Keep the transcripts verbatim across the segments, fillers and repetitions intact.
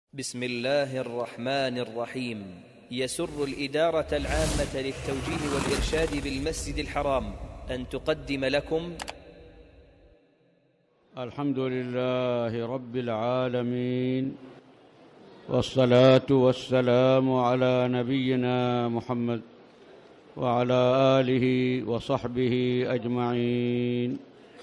بسم الله الرحمن الرحيم. يسر الإدارة العامة للتوجيه والإرشاد بالمسجد الحرام أن تقدم لكم الحمد لله رب العالمين، والصلاة والسلام على نبينا محمد وعلى آله وصحبه أجمعين.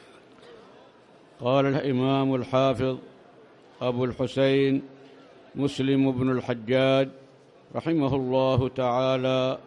قال الإمام الحافظ أبو الحسين مسلم بن الحجاج رحمه الله تعالى: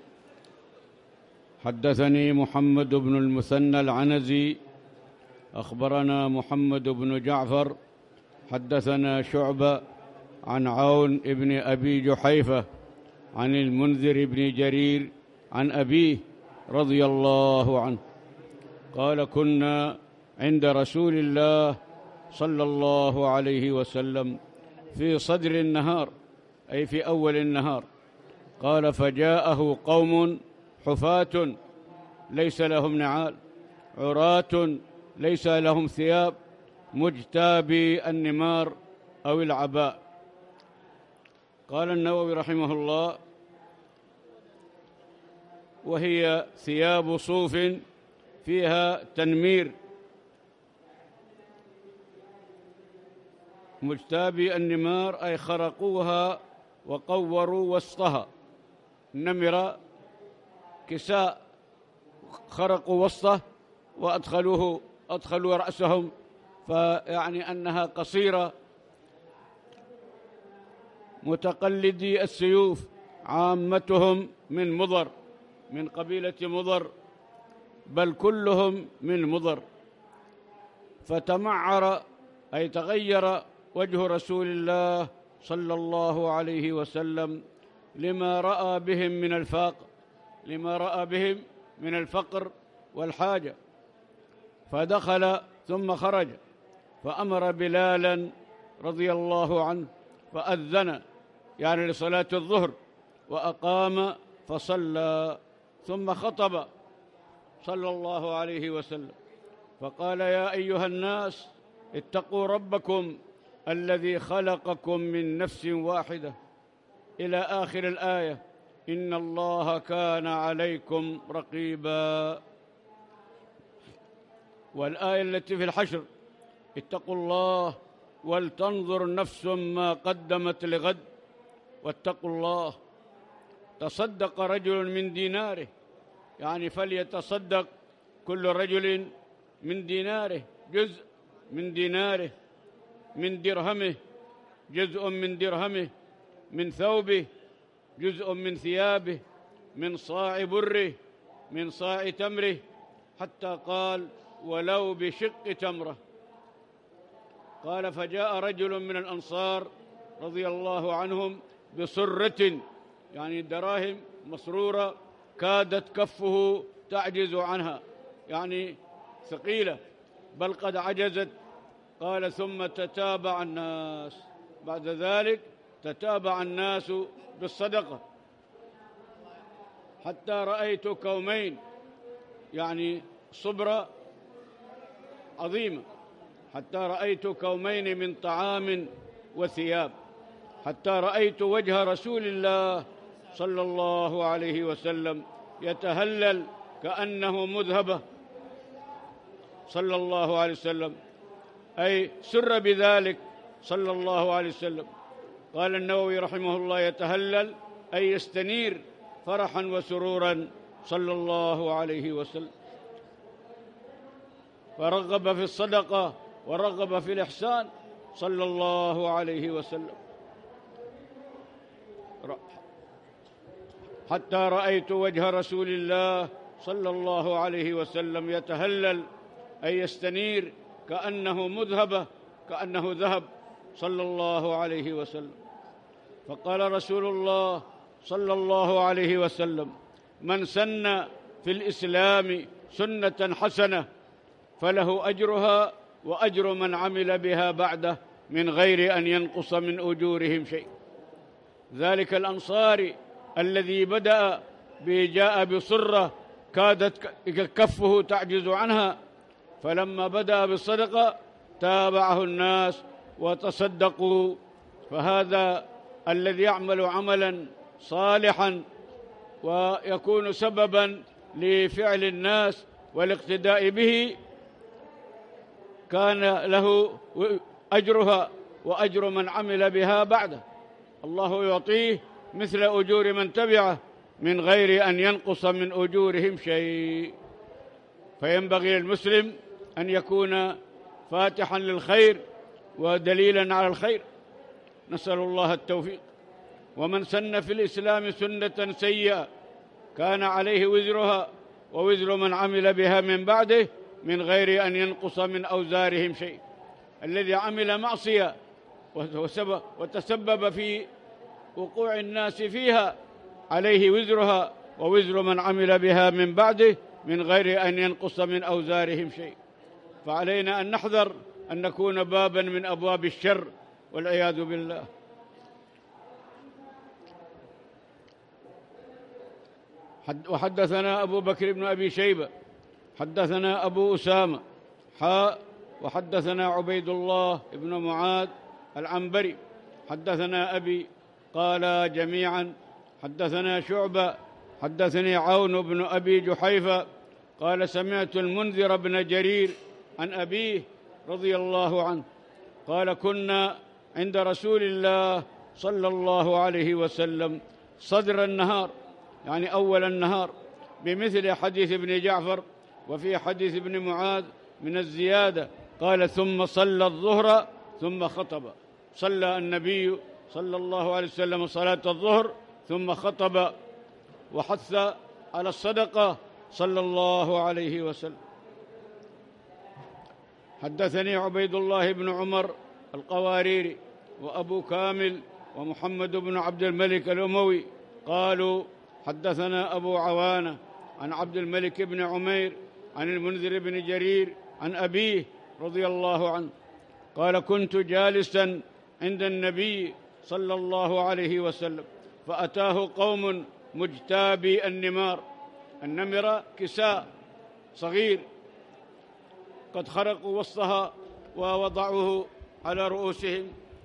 حدثني محمد بن المثنى العنزي أخبرنا محمد بن جعفر حدثنا شعبة عن عون بن أبي جحيفة عن المنذر بن جرير عن أبيه رضي الله عنه قال: كنا عند رسول الله صلى الله عليه وسلم في صدر النهار، أي في أول النهار. قال: فجاءه قوم حفاة ليس لهم نعال، عراة ليس لهم ثياب، مجتابي النمار أو العباء. قال النووي رحمه الله: وهي ثياب صوف فيها تنمير. مجتابي النمار أي خرقوها وقوروا وسطها. النمر كساء خرقوا وسطه وأدخلوه أدخلوا رأسهم، فيعني أنها قصيرة. متقلدي السيوف عامتهم من مضر، من قبيلة مضر، بل كلهم من مضر. فتمعر أي تغير وجه رسول الله صلى الله عليه وسلم لما رأى بهم من الفاق لما رأى بهم من الفقر والحاجة، فدخل ثم خرج، فأمر بلالا رضي الله عنه فأذن، يعني لصلاة الظهر، وأقام فصلى، ثم خطب صلى الله عليه وسلم فقال: يا أيها الناس اتقوا ربكم الذي خلقكم من نفس واحدة، إلى آخر الآية: إن الله كان عليكم رقيبا. والآية التي في الحشر: اتقوا الله ولتنظر نفس ما قدمت لغد، واتقوا الله. تصدق رجل من ديناره، يعني فليتصدق كل رجل من ديناره، جزء من ديناره، من درهمه جزء من درهمه، من ثوبه جزء من ثيابه، من صاع بره، من صاع تمره، حتى قال: ولو بشق تمره. قال: فجاء رجل من الأنصار رضي الله عنهم بصرة، يعني دراهم مسرورة كادت كفه تعجز عنها، يعني ثقيلة بل قد عجزت. قال: ثم تتابع الناس، بعد ذلك تتابع الناس بالصدقة، حتى رأيت كومين، يعني صبرة عظيمة، حتى رأيت كومين من طعام وثياب، حتى رأيت وجه رسول الله صلى الله عليه وسلم يتهلل كأنه مذهبة صلى الله عليه وسلم، أي سر بذلك صلى الله عليه وسلم. قال النووي رحمه الله: يتهلل أي يستنير فرحا وسرورا صلى الله عليه وسلم. فرغب في الصدقة ورغب في الإحسان صلى الله عليه وسلم، حتى رأيت وجه رسول الله صلى الله عليه وسلم يتهلل أي يستنير كأنه مذهبة، كأنه ذهب صلى الله عليه وسلم. فقال رسول الله صلى الله عليه وسلم: من سن في الإسلام سنة حسنة فله أجرها وأجر من عمل بها بعده من غير أن ينقص من أجورهم شيء. ذلك الأنصاري الذي بدأ بجاء بصرة كادت كفه تعجز عنها، فلما بدأ بالصدقة تابعه الناس وتصدقوا فهذا الذي يعمل عملا صالحا ويكون سببا لفعل الناس والاقتداء به كان له أجرها وأجر من عمل بها بعده. الله يعطيه مثل أجور من تبعه من غير أن ينقص من أجورهم شيء. فينبغي للمسلم أن يكون فاتحا للخير ودليلا على الخير. نسأل الله التوفيق. ومن سن في الإسلام سنة سيئة كان عليه وزرها ووزر من عمل بها من بعده من غير أن ينقص من أوزارهم شيء. الذي عمل معصية وتسبب في وقوع الناس فيها عليه وزرها ووزر من عمل بها من بعده من غير أن ينقص من أوزارهم شيء. فعلينا أن نحذر أن نكون بابا من أبواب الشر والعياذ بالله. وحدثنا أبو بكر بن أبي شيبة حدثنا أبو أسامة حاء وحدثنا عبيد الله بن معاذ العنبري حدثنا أبي قال جميعا حدثنا شعبة حدثني عون بن أبي جحيفة قال سمعت المنذر بن جرير عن أبيه رضي الله عنه قال كنا عند رسول الله صلى الله عليه وسلم صدر النهار يعني أول النهار بمثل حديث ابن جعفر، وفي حديث ابن معاذ من الزيادة قال ثم صلى الظهر ثم خطب. صلى النبي صلى الله عليه وسلم صلاة الظهر ثم خطب وحث على الصدقة صلى الله عليه وسلم. حدثني عبيد الله بن عمر القواريري وأبو كامل ومحمد بن عبد الملك الأموي قالوا حدثنا أبو عوانة عن عبد الملك بن عمير عن المنذر بن جرير عن أبيه رضي الله عنه قال كنت جالسا عند النبي صلى الله عليه وسلم فأتاه قوم مجتابي النمار. النمرة كساء صغير قد خرقوا وسطها ووضعوه على رؤوسهم،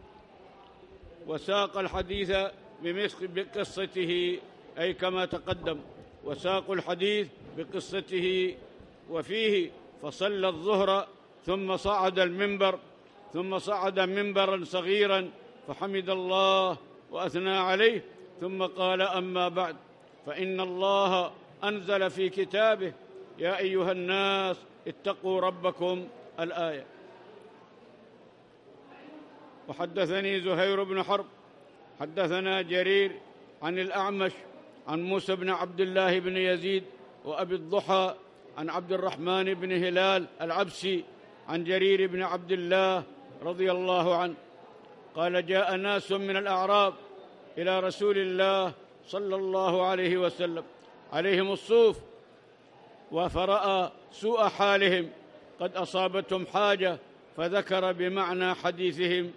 وساق الحديث بقصته أي كما تقدم، وساقوا الحديث بقصته وفيه فصلى الظهر ثم صعد المنبر ثم صعد منبرا صغيرا فحمد الله وأثنى عليه ثم قال أما بعد فإن الله أنزل في كتابه يا أيها الناس اتقوا ربكم الآية. وحدثني زهير بن حرب حدثنا جرير عن الأعمش عن موسى بن عبد الله بن يزيد وأبي الضحى عن عبد الرحمن بن هلال العبسي عن جرير بن عبد الله رضي الله عنه قال جاء ناس من الأعراب إلى رسول الله صلى الله عليه وسلم عليهم الصوف وفرأى سوء حالهم قد أصابتهم حاجة فذكر بمعنى حديثهم.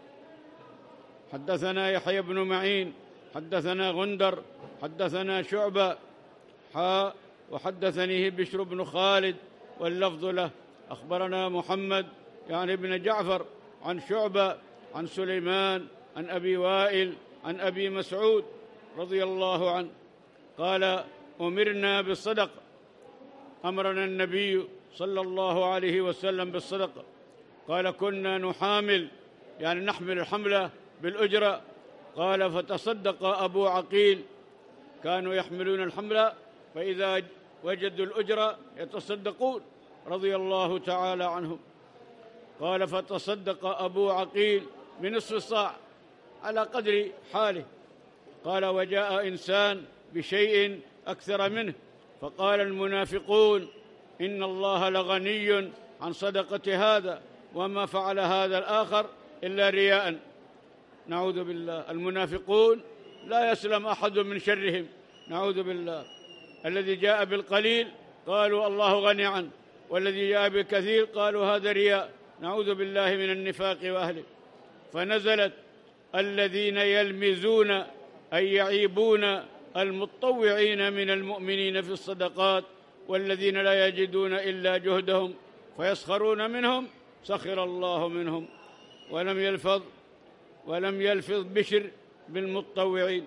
حدثنا يحيى بن معين حدثنا غندر حدثنا شعبة حاء وحدثنيه بشر بن خالد واللفظ له أخبرنا محمد يعني ابن جعفر عن شعبة عن سليمان عن أبي وائل عن أبي مسعود رضي الله عنه قال أمرنا بالصدقة، أمرنا النبي صلى الله عليه وسلم بالصدقة. قال كنا نحامل يعني نحمل الحملة بالأجرة. قال فتصدق أبو عقيل، كانوا يحملون الحملة فإذا وجدوا الأجرة يتصدقون رضي الله تعالى عنهم. قال فتصدق أبو عقيل بنصف صاع على قدر حاله. قال وجاء إنسان بشيء أكثر منه فقال المنافقون إن الله لغني عن صدقة هذا وما فعل هذا الآخر إلا رياء. نعوذ بالله. المنافقون لا يسلم أحد من شرهم، نعوذ بالله. الذي جاء بالقليل قالوا الله غني عنه، والذي جاء بالكثير قالوا هذا رياء، نعوذ بالله من النفاق وأهله. فنزلت الذين يلمزون أي يعيبون المتطوعين من المؤمنين في الصدقات والذين لا يجدون إلا جهدهم فيسخرون منهم سخر الله منهم. ولم يلفظ ولم يلفظ بشر بالمتطوعين.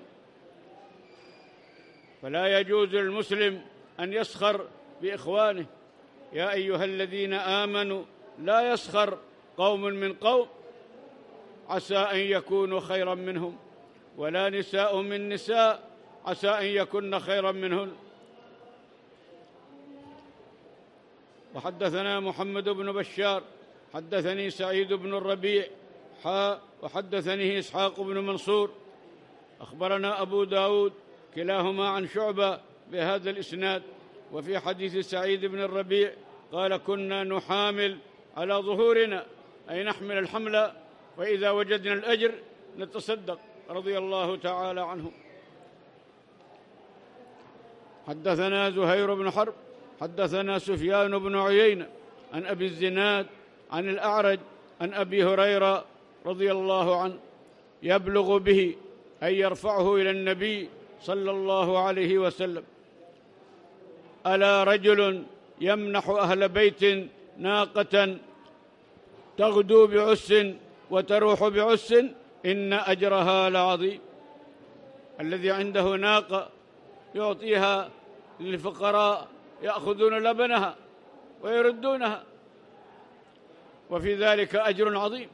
فلا يجوز للمسلم أن يسخر بإخوانه. يا أيها الذين آمنوا لا يسخر قوم من قوم عسى أن يكونوا خيرا منهم، ولا نساء من نساء عسى أن يكن خيرا منهن. وحدثنا محمد بن بشار حدثني سعيد بن الربيع حا وحدثني إسحاق بن منصور أخبرنا أبو داود كلاهما عن شعبة بهذا الإسناد. وفي حديث سعيد بن الربيع قال: كنا نحامل على ظهورنا، أي نحمل الحمل، وإذا وجدنا الأجر نتصدق، رضي الله تعالى عنه. حدثنا زهير بن حرب حدثنا سفيان بن عيينة عن أبي الزناد عن الأعرج عن أبي هريرة رضي الله عنه يبلغ به، أي يرفعه إلى النبي صلى الله عليه وسلم: ألا رجل يمنح أهل بيت ناقة تغدو بعس وتروح بعس إن أجرها لعظيم. الذي عنده ناقة يعطيها للفقراء يأخذون لبنها ويردونها، وفي ذلك أجر عظيم.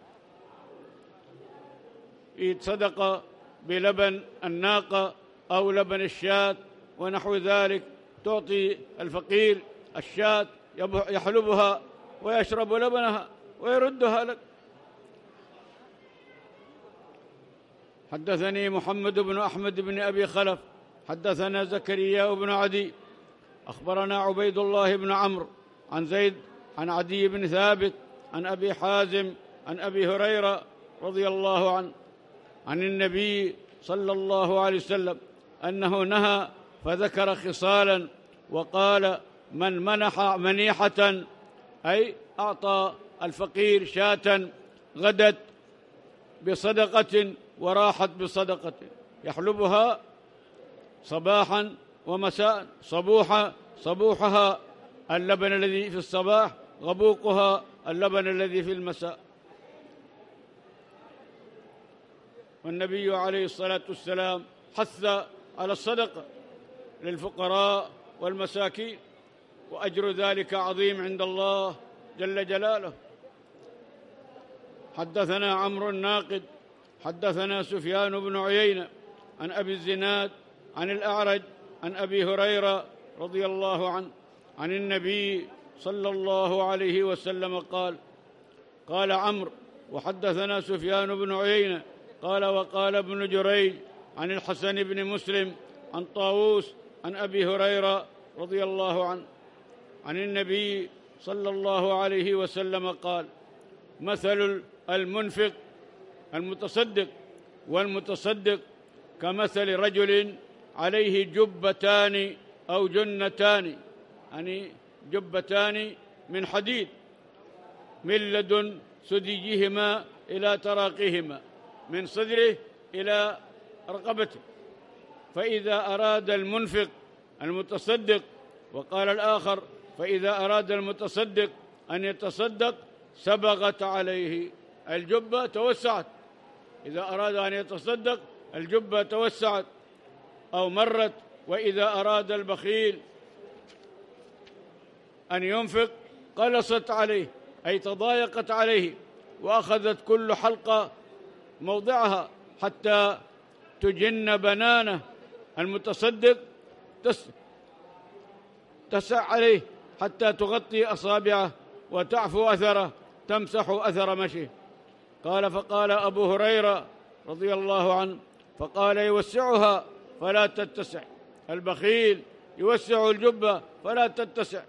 يتصدق بلبن الناقة أو لبن الشاة ونحو ذلك، تعطي الفقير الشاة يحلبها ويشرب لبنها ويردها لك. حدثني محمد بن أحمد بن أبي خلف حدثنا زكريا بن عدي أخبرنا عبيد الله بن عمرو عن زيد عن عدي بن ثابت عن أبي حازم عن أبي هريرة رضي الله عنه عن النبي صلى الله عليه وسلم أنه نهى فذكر خصالا وقال: من منح منيحة، أي أعطى الفقير شاة غدت بصدقة وراحت بصدقة، يحلبها صباحا ومساء، صبوحا صبوحها اللبن الذي في الصباح، غبوقها اللبن الذي في المساء. والنبي عليه الصلاة والسلام حث على الصدقة للفقراء والمساكين، وأجر ذلك عظيم عند الله جل جلاله. حدثنا عمرو الناقد حدثنا سفيان بن عيينة عن أبي الزناد عن الأعرج عن أبي هريرة رضي الله عنه عن النبي صلى الله عليه وسلم قال: قال عمرو: وحدثنا سفيان بن عيينة قال: وقال ابن جريج عن الحسن بن مسلم عن طاووس عن أبي هريرة رضي الله عنه عن النبي صلى الله عليه وسلم قال: مثل المنفق المتصدق والمتصدق كمثل رجل عليه جبتان أو جنتان، يعني جبتان من حديد، من لدن سديهما إلى تراقيهما، من صدره إلى رقبته. فإذا أراد المنفق المتصدق، وقال الآخر: فإذا أراد المتصدق أن يتصدق سبغت عليه الجبة، توسعت. إذا أراد أن يتصدق الجبة توسعت أو مرت. وإذا أراد البخيل أن ينفق قلصت عليه، أي تضايقت عليه، وأخذت كل حلقة موضعها حتى تجن بنانه. المتصدق تسع عليه حتى تغطي أصابعه وتعفو أثره، تمسح أثر مشيه. قال: فقال أبو هريرة رضي الله عنه، فقال: يوسعها فلا تتسع. البخيل يوسع الجبة فلا تتسع.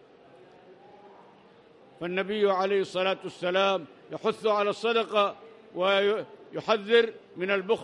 فالنبي عليه الصلاة والسلام يحث على الصدقة ويحذر من البخل.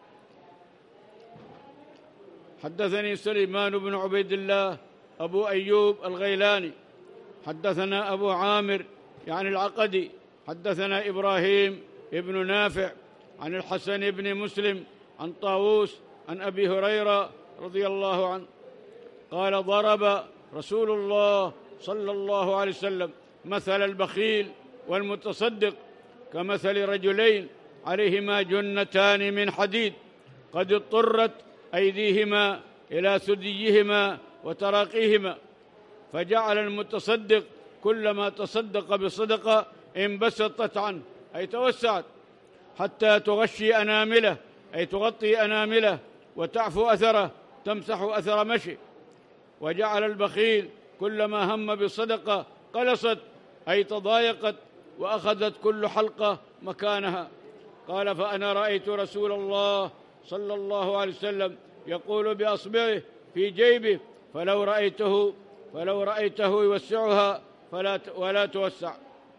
حدثني سليمان بن عبيد الله أبو أيوب الغيلاني حدثنا أبو عامر يعني العقدي حدثنا إبراهيم ابن نافع عن الحسن بن مسلم عن طاووس عن أبي هريرة رضي الله عنه قال: ضرب رسول الله صلى الله عليه وسلم مثل البخيل والمتصدق كمثل رجلين عليهما جنتان من حديد قد اضطرت أيديهما إلى ثديهما وتراقيهما، فجعل المتصدق كلما تصدق بصدقة انبسطت عنه، أي توسعت حتى تغشي أنامله، أي تغطي أنامله وتعفو أثره، تمسح أثر مشي. وجعل البخيل كلما هم بصدقة قلصت، أي تضايقت وأخذت كل حلقة مكانها. قال: فأنا رأيت رسول الله صلى الله عليه وسلم يقول بأصبعه في جيبه: فلو رأيته فلو رأيته يوسعها فلا ولا توسع.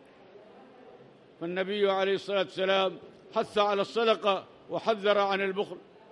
فالنبي عليه الصلاة والسلام حث على الصدقة وحذر عن البخل.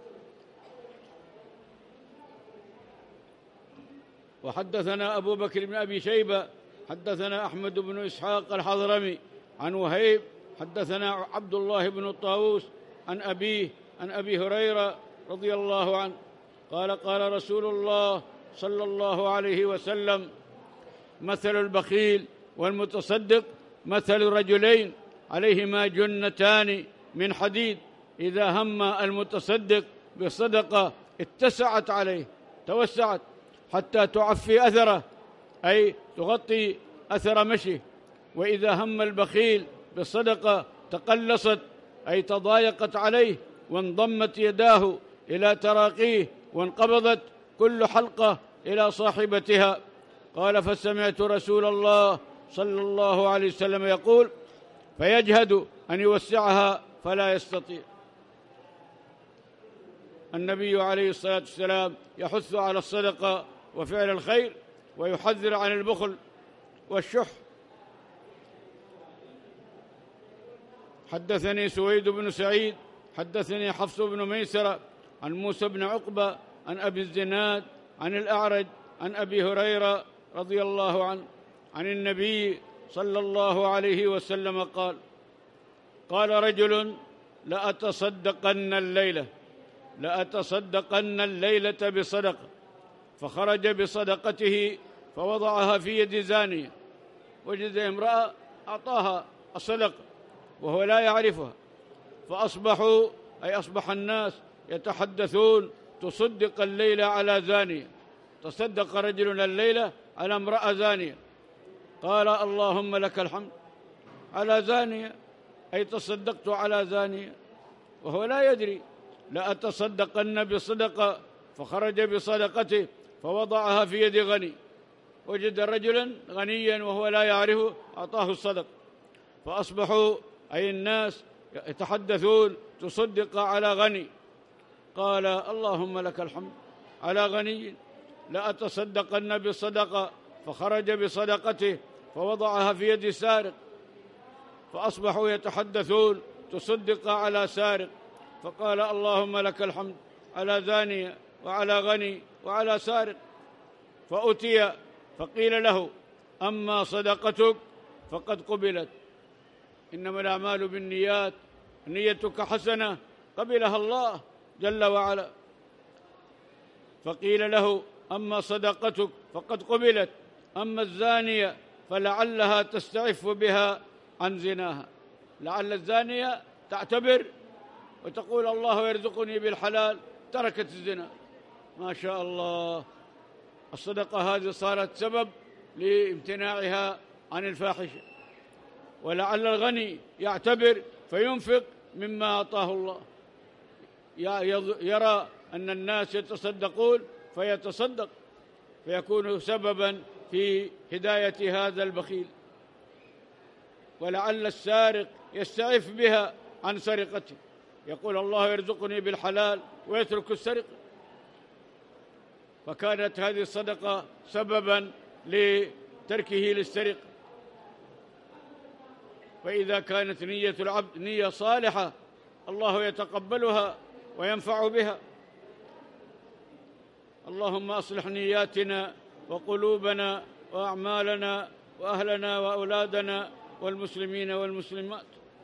وحدثنا أبو بكر بن أبي شيبة حدثنا أحمد بن إسحاق الحضرمي عن وهيب حدثنا عبد الله بن الطاووس عن أبيه عن أبي هريرة رضي الله عنه قال: قال رسول الله صلى الله عليه وسلم: مثل البخيل والمتصدق مثل رجلين عليهما جنتان من حديد، إذا هم المتصدق بصدقة اتسعت عليه، توسعت حتى تعفي أثره، أي تغطي أثر مشيه. وإذا هم البخيل بالصدقة تقلصت، أي تضايقت عليه، وانضمت يداه إلى تراقيه، وانقبضت كل حلقة إلى صاحبتها. قال: فسمعت رسول الله صلى الله عليه وسلم يقول: فيجهد أن يوسعها فلا يستطيع. النبي عليه الصلاة والسلام يحث على الصدقة وفعل الخير، ويحذر عن البخل والشح. حدثني سويد بن سعيد حدثني حفص بن ميسرة عن موسى بن عقبة عن أبي الزناد عن الأعرج عن أبي هريرة رضي الله عنه عن النبي صلى الله عليه وسلم قال: قال رجل: لأتصدقن الليلة لأتصدقن الليلة بصدقة، فخرج بصدقته فوضعها في يد زانية، وجد امرأة أعطاها الصدقة وهو لا يعرفها، فأصبحوا أي أصبح الناس يتحدثون: تصدق الليلة على زانية، تصدق رجل الليلة على امرأة زانية. قال: اللهم لك الحمد، على زانية، أي تصدقت على زانية وهو لا يدري. لأتصدقن بصدقة، فخرج بصدقته فوضعها في يد غني، وجد رجلا غنيا وهو لا يعرفه أعطاه الصدقة، فأصبحوا أي الناس يتحدثون: تصدق على غني. قال: اللهم لك الحمد، على غني. لأتصدقن بصدقة، فخرج بصدقته فوضعها في يد سارق، فأصبحوا يتحدثون: تصدق على سارق. فقال: اللهم لك الحمد، على زانية وعلى غني وعلى سارق. فأتي فقيل له: أما صدقتك فقد قبلت، إنما الأعمال بالنيات، نيتك حسنة قبلها الله جل وعلا. فقيل له: أما صدقتك فقد قبلت، أما الزانية فلعلها تستعف بها عن زناها. لعل الزانية تعتبر وتقول: الله يرزقني بالحلال، تركت الزنا. ما شاء الله، الصدقة هذه صارت سبب لامتناعها عن الفاحشة. ولعل الغني يعتبر فينفق مما أعطاه الله، يرى أن الناس يتصدقون فيتصدق، فيكون سببا في هداية هذا البخيل. ولعل السارق يستعف بها عن سرقته، يقول: الله يرزقني بالحلال، ويترك السرقة. فكانت هذه الصدقة سببا لتركه للسرقة. فإذا كانت نية العبد نية صالحة الله يتقبلها وينفع بها. اللهم أصلح نياتنا وقلوبنا وأعمالنا وأهلنا وأولادنا والمسلمين والمسلمات.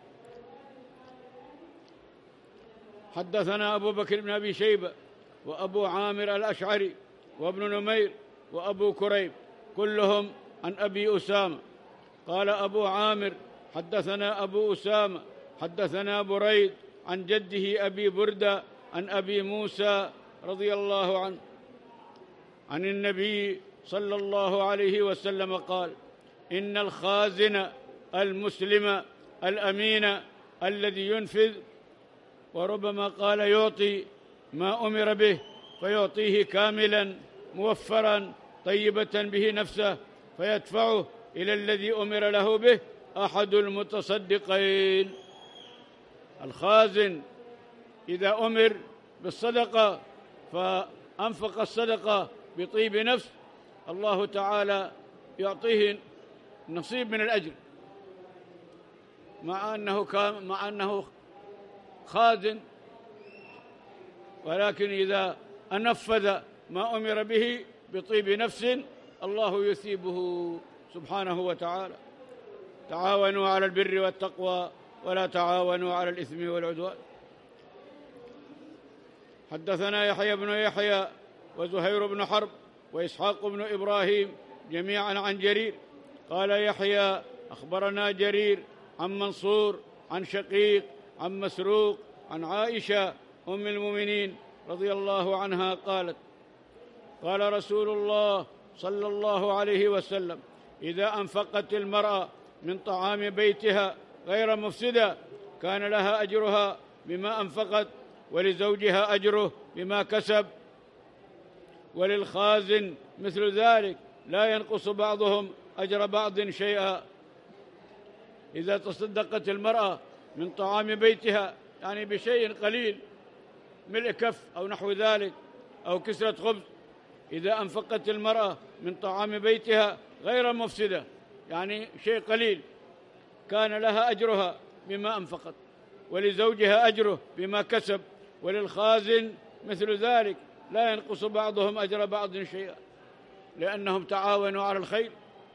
حدثنا أبو بكر بن أبي شيبة وأبو عامر الأشعري وابن نمير وأبو كريب كلهم عن أبي أسامة. قال أبو عامر: حدثنا أبو أسامة حدثنا بريد عن جده أبي بردة عن أبي موسى رضي الله عنه عن النبي صلى الله عليه وسلم قال: إن الخازن المسلم الأمين الذي ينفذ، وربما قال يعطي ما أمر به فيعطيه كاملا موفرا طيبة به نفسه فيدفعه إلى الذي أمر له به أحد المتصدقين. الخازن إذا أمر بالصدقة فأنفق الصدقة بطيب نفس، الله تعالى يعطيه نصيب من الأجر، مع أنه كان مع أنه خازن، ولكن إذا أنفذ ما أمر به بطيب نفس الله يثيبه سبحانه وتعالى. تعاونوا على البر والتقوى ولا تعاونوا على الإثم والعدوان. حدثنا يحيى بن يحيى وزهير بن حرب وإسحاق بن إبراهيم جميعا عن جرير قال يحيى: أخبرنا جرير عن منصور عن شقيق عن مسروق عن عائشة أم المؤمنين رضي الله عنها قالت: قال رسول الله صلى الله عليه وسلم: إذا أنفقت المرأة من طعام بيتها غير مفسدة كان لها أجرها بما أنفقت، ولزوجها أجره بما كسب، وللخازن مثل ذلك، لا ينقص بعضهم أجر بعض شيئا. إذا تصدقت المرأة من طعام بيتها، يعني بشيء قليل، ملء كف أو نحو ذلك أو كسرة خبز، إذا أنفقت المرأة من طعام بيتها غير مفسدة، يعني شيء قليل، كان لها أجرها بما أنفقت، ولزوجها أجره بما كسب، وللخازن مثل ذلك، لا ينقص بعضهم أجر بعض شيئا، لأنهم تعاونوا على الخير.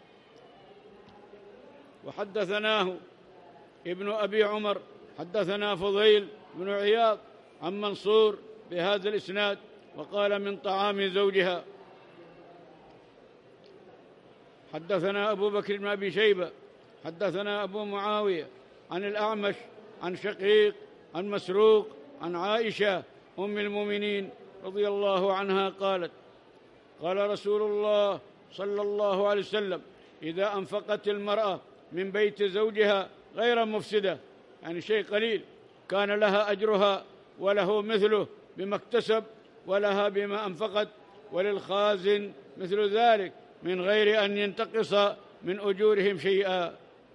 وحدثناه ابن أبي عمر حدثنا فضيل بن عياض عن منصور بهذا الإسناد، وقال: من طعام زوجها. حدثنا أبو بكر بن أبي شيبة حدثنا أبو معاوية عن الأعمش عن شقيق عن مسروق عن عائشة أم المؤمنين رضي الله عنها قالت: قال رسول الله صلى الله عليه وسلم: إذا أنفقت المرأة من بيت زوجها غير مفسدة، يعني شيء قليل، كان لها أجرها وله مثله بما اكتسب، ولها بما أنفقت، وللخازن مثل ذلك من غير أن ينتقص من أجورهم شيئا.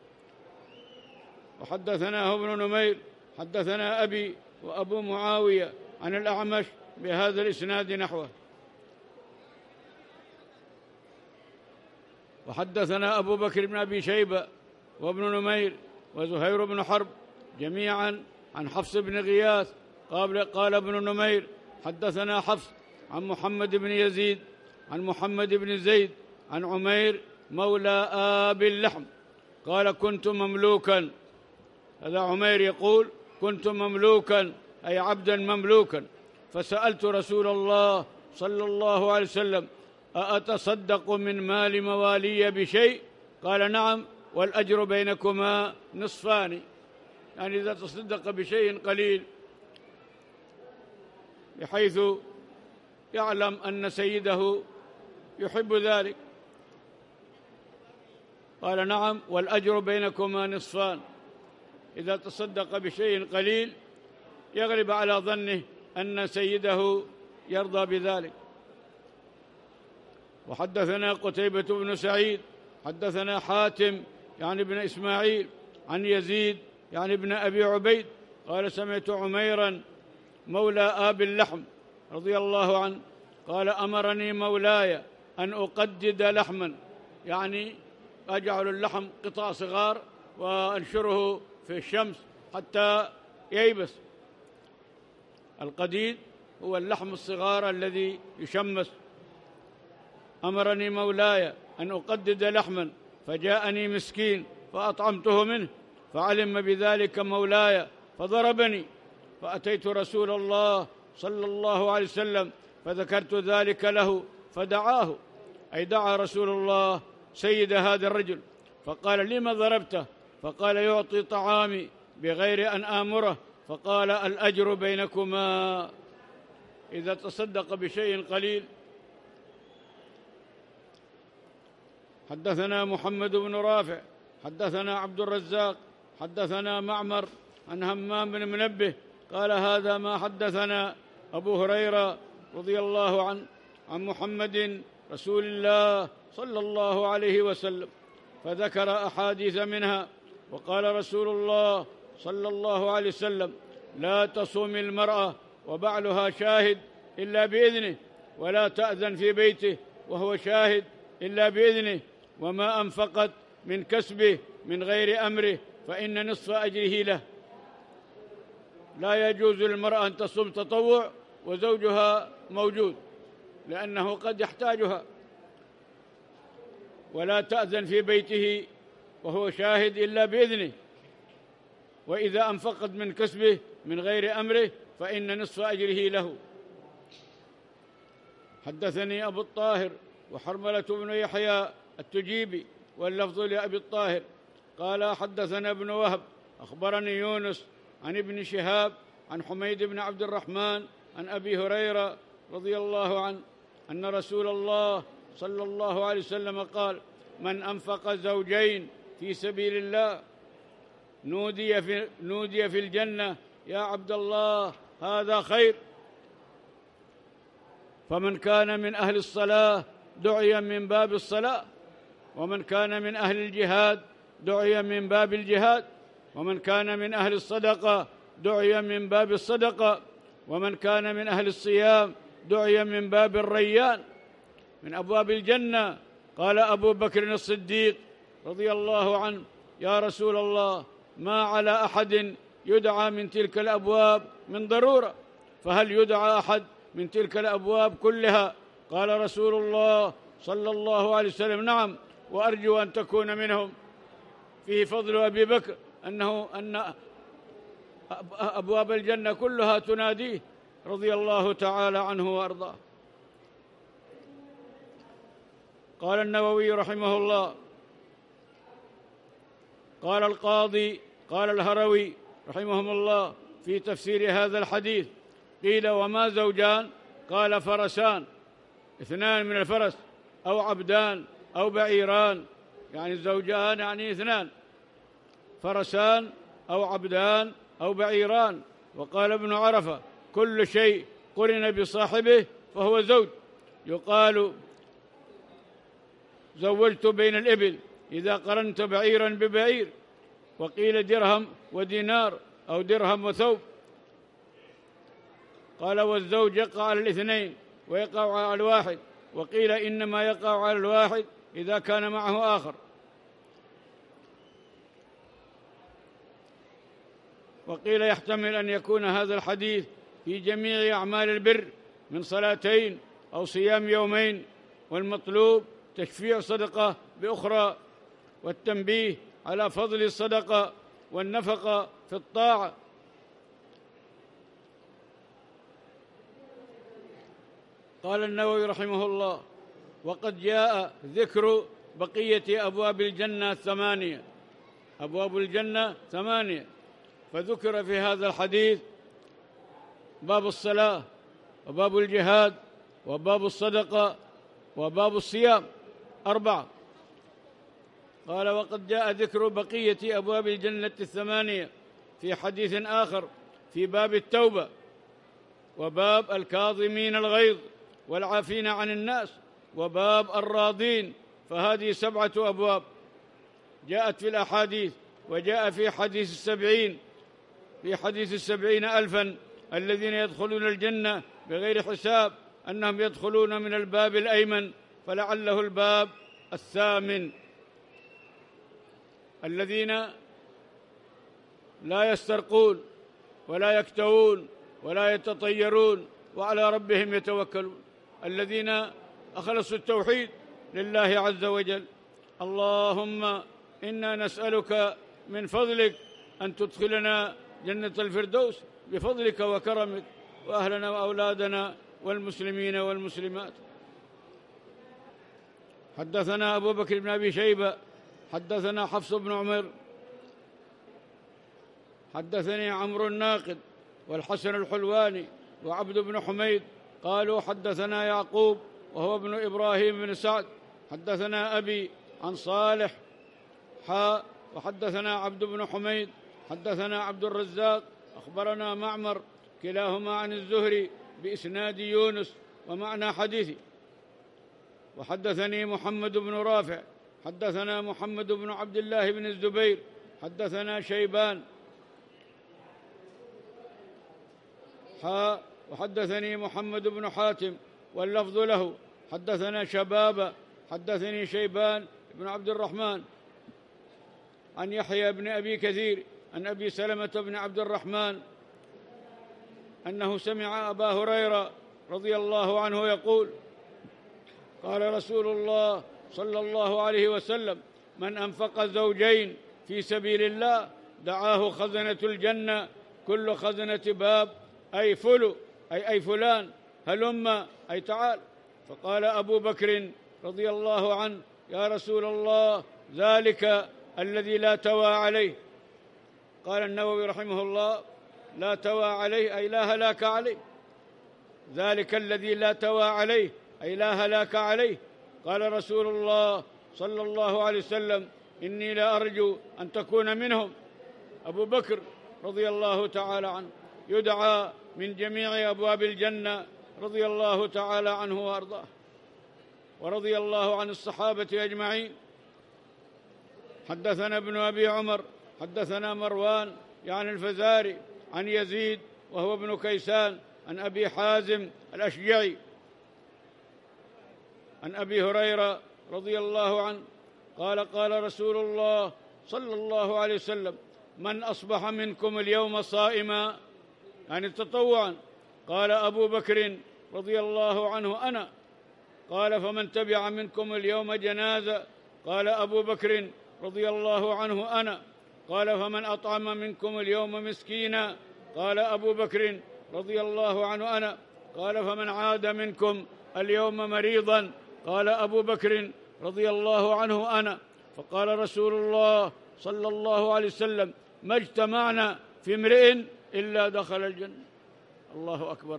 وحدثناه ابن نمير حدثنا أبي وأبو معاوية عن الأعمش بهذا الإسناد نحوه. وحدثنا أبو بكر بن أبي شيبة وابن نمير وزهير بن حرب جميعا عن حفص بن غياث قال قال ابن نمير: حدثنا حفص عن محمد بن يزيد عن محمد بن زيد عن عمير مولى آب اللحم قال: كنت مملوكا. هذا عمير يقول: كنت مملوكا، أي عبدا مملوكا، فسألت رسول الله صلى الله عليه وسلم: أأتصدق من مال موالي بشيء؟ قال: نعم، والأجر بينكما نصفان. يعني إذا تصدق بشيء قليل بحيث يعلم أن سيده يحب ذلك، قال: نعم، والأجر بينكما نصفان. إذا تصدق بشيء قليل يغلب على ظنه أن سيده يرضى بذلك. وحدثنا قتيبة بن سعيد حدثنا حاتم يعني ابن إسماعيل عن يزيد يعني ابن أبي عبيد قال: سمعت عميرا مولى آب اللحم رضي الله عنه قال: أمرني مولاي أن أقدد لحما، يعني أجعل اللحم قطع صغار وأنشره في الشمس حتى ييبس. القديد هو اللحم الصغار الذي يشمس. أمرني مولاي أن أقدد لحما، فجاءني مسكين فأطعمته منه، فعلم بذلك مولاي فضربني، فأتيت رسول الله صلى الله عليه وسلم فذكرت ذلك له فدعاه، أي دعا رسول الله سيد هذا الرجل، فقال: لما ضربته؟ فقال: يعطي طعامي بغير أن آمره، فقال: الأجر بينكما إذا تصدق بشيء قليل. حدثنا محمد بن رافع حدثنا عبد الرزاق حدثنا معمر عن همام بن منبه قال: هذا ما حدثنا أبو هريرة رضي الله عنه عن محمد رسول الله صلى الله عليه وسلم، فذكر أحاديث منها. وقال رسول الله صلى الله عليه وسلم: لا تصوم المرأة وبعلها شاهد إلا بإذنه، ولا تأذن في بيته وهو شاهد إلا بإذنه، وما أنفقت من كسبه من غير أمره فإن نصف أجره له. لا يجوز للمرأة أن تصوم تطوع وزوجها موجود، لأنه قد يحتاجها. ولا تأذن في بيته وهو شاهد إلا بإذنه، وإذا أنفقت من كسبه من غير أمره فإن نصف أجره له. حدثني أبو الطاهر وحرملة بن يحيى التجيبي واللفظ لأبي الطاهر قال: حدثنا ابن وهب أخبرني يونس عن ابن شهاب عن حميد بن عبد الرحمن عن أبي هريرة رضي الله عنه أن رسول الله صلى الله عليه وسلم قال: من أنفق زوجين في سبيل الله نودي في, نودي في الجنة: يا عبد الله هذا خير. فمن كان من أهل الصلاة دعي من باب الصلاة، ومن كان من أهل الجهاد دعي من باب الجهاد، ومن كان من أهل الصدقة دعي من باب الصدقة، ومن كان من أهل الصيام دعي من باب الريان من أبواب الجنة. قال أبو بكر الصديق رضي الله عنه: يا رسول الله، ما على أحد يدعى من تلك الأبواب من ضرورة، فهل يدعى أحد من تلك الأبواب كلها؟ قال رسول الله صلى الله عليه وسلم: نعم، وأرجو أن تكون منهم. فيه فضل أبي بكر، أنه أن أبواب الجنة كلها تناديه رضي الله تعالى عنه وأرضاه. قال النووي رحمه الله: قال القاضي قال الهروي رحمهم الله في تفسير هذا الحديث: قيل: وما زوجان؟ قال: فرسان، اثنان من الفرس، أو عبدان أو بعيران، يعني الزوجان يعني اثنان، فرسان أو عبدان أو بعيران. وقال ابن عرفة: كل شيء قرن بصاحبه فهو زوج. يقال: زوجت بين الإبل إذا قرنت بعيرا ببعير. وقيل: درهم ودينار أو درهم وثوب. قال: والزوج يقع على الاثنين ويقع على الواحد. وقيل: إنما يقع على الواحد إذا كان معه آخر. وقيل: يحتمل أن يكون هذا الحديث في جميع أعمال البر من صلاتين أو صيام يومين، والمطلوب تشفيع صدقة بأخرى، والتنبيه على فضل الصدقة والنفقة في الطاعة. قال النووي رحمه الله: وقد جاء ذكر بقية أبواب الجنة ثمانية، أبواب الجنة ثمانية، فذكر في هذا الحديث باب الصلاة، وباب الجهاد، وباب الصدقة، وباب الصيام، أربعة. قال: وقد جاء ذكر بقية أبواب الجنة الثمانية في حديث آخر في باب التوبة، وباب الكاظمين الغيظ والعافين عن الناس، وباب الراضين. فهذه سبعة أبواب جاءت في الأحاديث. وجاء في حديث السبعين في حديث السبعين ألفا الذين يدخلون الجنة بغير حساب أنهم يدخلون من الباب الأيمن، فلعله الباب الثامن. الذين لا يسترقون ولا يكتوون ولا يتطيرون وعلى ربهم يتوكلون، الذين أخلصوا التوحيد لله عز وجل. اللهم إنا نسألك من فضلك أن تدخلنا جنة الفردوس بفضلك وكرمك، وأهلنا وأولادنا والمسلمين والمسلمات. حدثنا أبو بكر بن أبي شيبة حدثنا حفص بن عمر حدثني عمرو الناقد والحسن الحلواني وعبد بن حميد قالوا حدثنا يعقوب وهو ابن إبراهيم بن سعد حدثنا أبي عن صالح حاء وحدثنا عبد بن حميد حدثنا عبد الرزاق أخبرنا معمر كلاهما عن الزهري بإسناد يونس ومعنى حديثي. وحدثني محمد بن رافع حدثنا محمد بن عبد الله بن الزبير حدثنا شيبان حاء وحدثني محمد بن حاتم واللفظ له حدثنا شبابة حدثني شيبان بن عبد الرحمن عن يحيى بن أبي كثير عن أبي سلمة بن عبد الرحمن أنه سمع أبا هريرة رضي الله عنه يقول قال رسول الله صلى الله عليه وسلم من أنفق زوجين في سبيل الله دعاه خزنة الجنة كل خزنة باب أي فلو أي أي فلان هلم أي تعال. فقال أبو بكر رضي الله عنه يا رسول الله ذلك الذي لا توى عليه. قال النووي رحمه الله لا توى عليه أي لا هلاك عليه، ذلك الذي لا توى عليه أي لا هلاك عليه. قال رسول الله صلى الله عليه وسلم إني لا أرجو أن تكون منهم. أبو بكر رضي الله تعالى عنه يدعى من جميع أبواب الجنة رضي الله تعالى عنه وأرضاه، ورضي الله عن الصحابة أجمعين. حدثنا ابن أبي عمر حدثنا مروان يعني الفزاري عن يزيد وهو ابن كيسان عن أبي حازم الأشجعي عن أبي هريرة رضي الله عنه قال قال رسول الله صلى الله عليه وسلم من أصبح منكم اليوم صائما يعني تطوعا. قال أبو بكر رضي الله عنه أنا. قال فمن تبع منكم اليوم جنازة. قال أبو بكر رضي الله عنه أنا. قال فمن أطعم منكم اليوم مسكينا. قال أبو بكر رضي الله عنه أنا. قال فمن عاد منكم اليوم مريضا. قال أبو بكر رضي الله عنه أنا. فقال رسول الله صلى الله عليه وسلم ما اجتمعنا في امرئ إلا دخل الجنة. الله أكبر.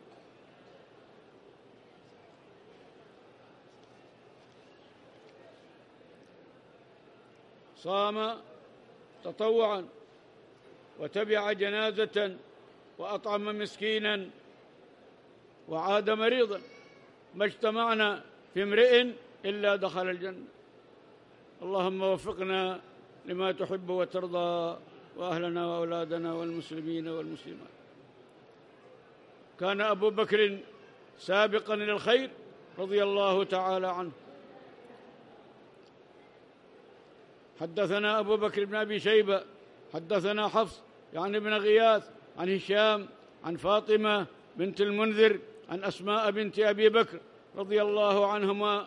صام تطوعا وتبع جنازة وأطعم مسكينا وعاد مريضا، ما اجتمعنا في امرئ إلا دخل الجنة. اللهم وفقنا لما تحب وترضى، وأهلنا وأولادنا والمسلمين والمسلمات. كان أبو بكر سابقا إلى الخير رضي الله تعالى عنه. حدثنا أبو بكر بن أبي شيبة حدثنا حفص يعني ابن غياث عن هشام عن فاطمة بنت المنذر عن أسماء بنت أبي بكر رضي الله عنهما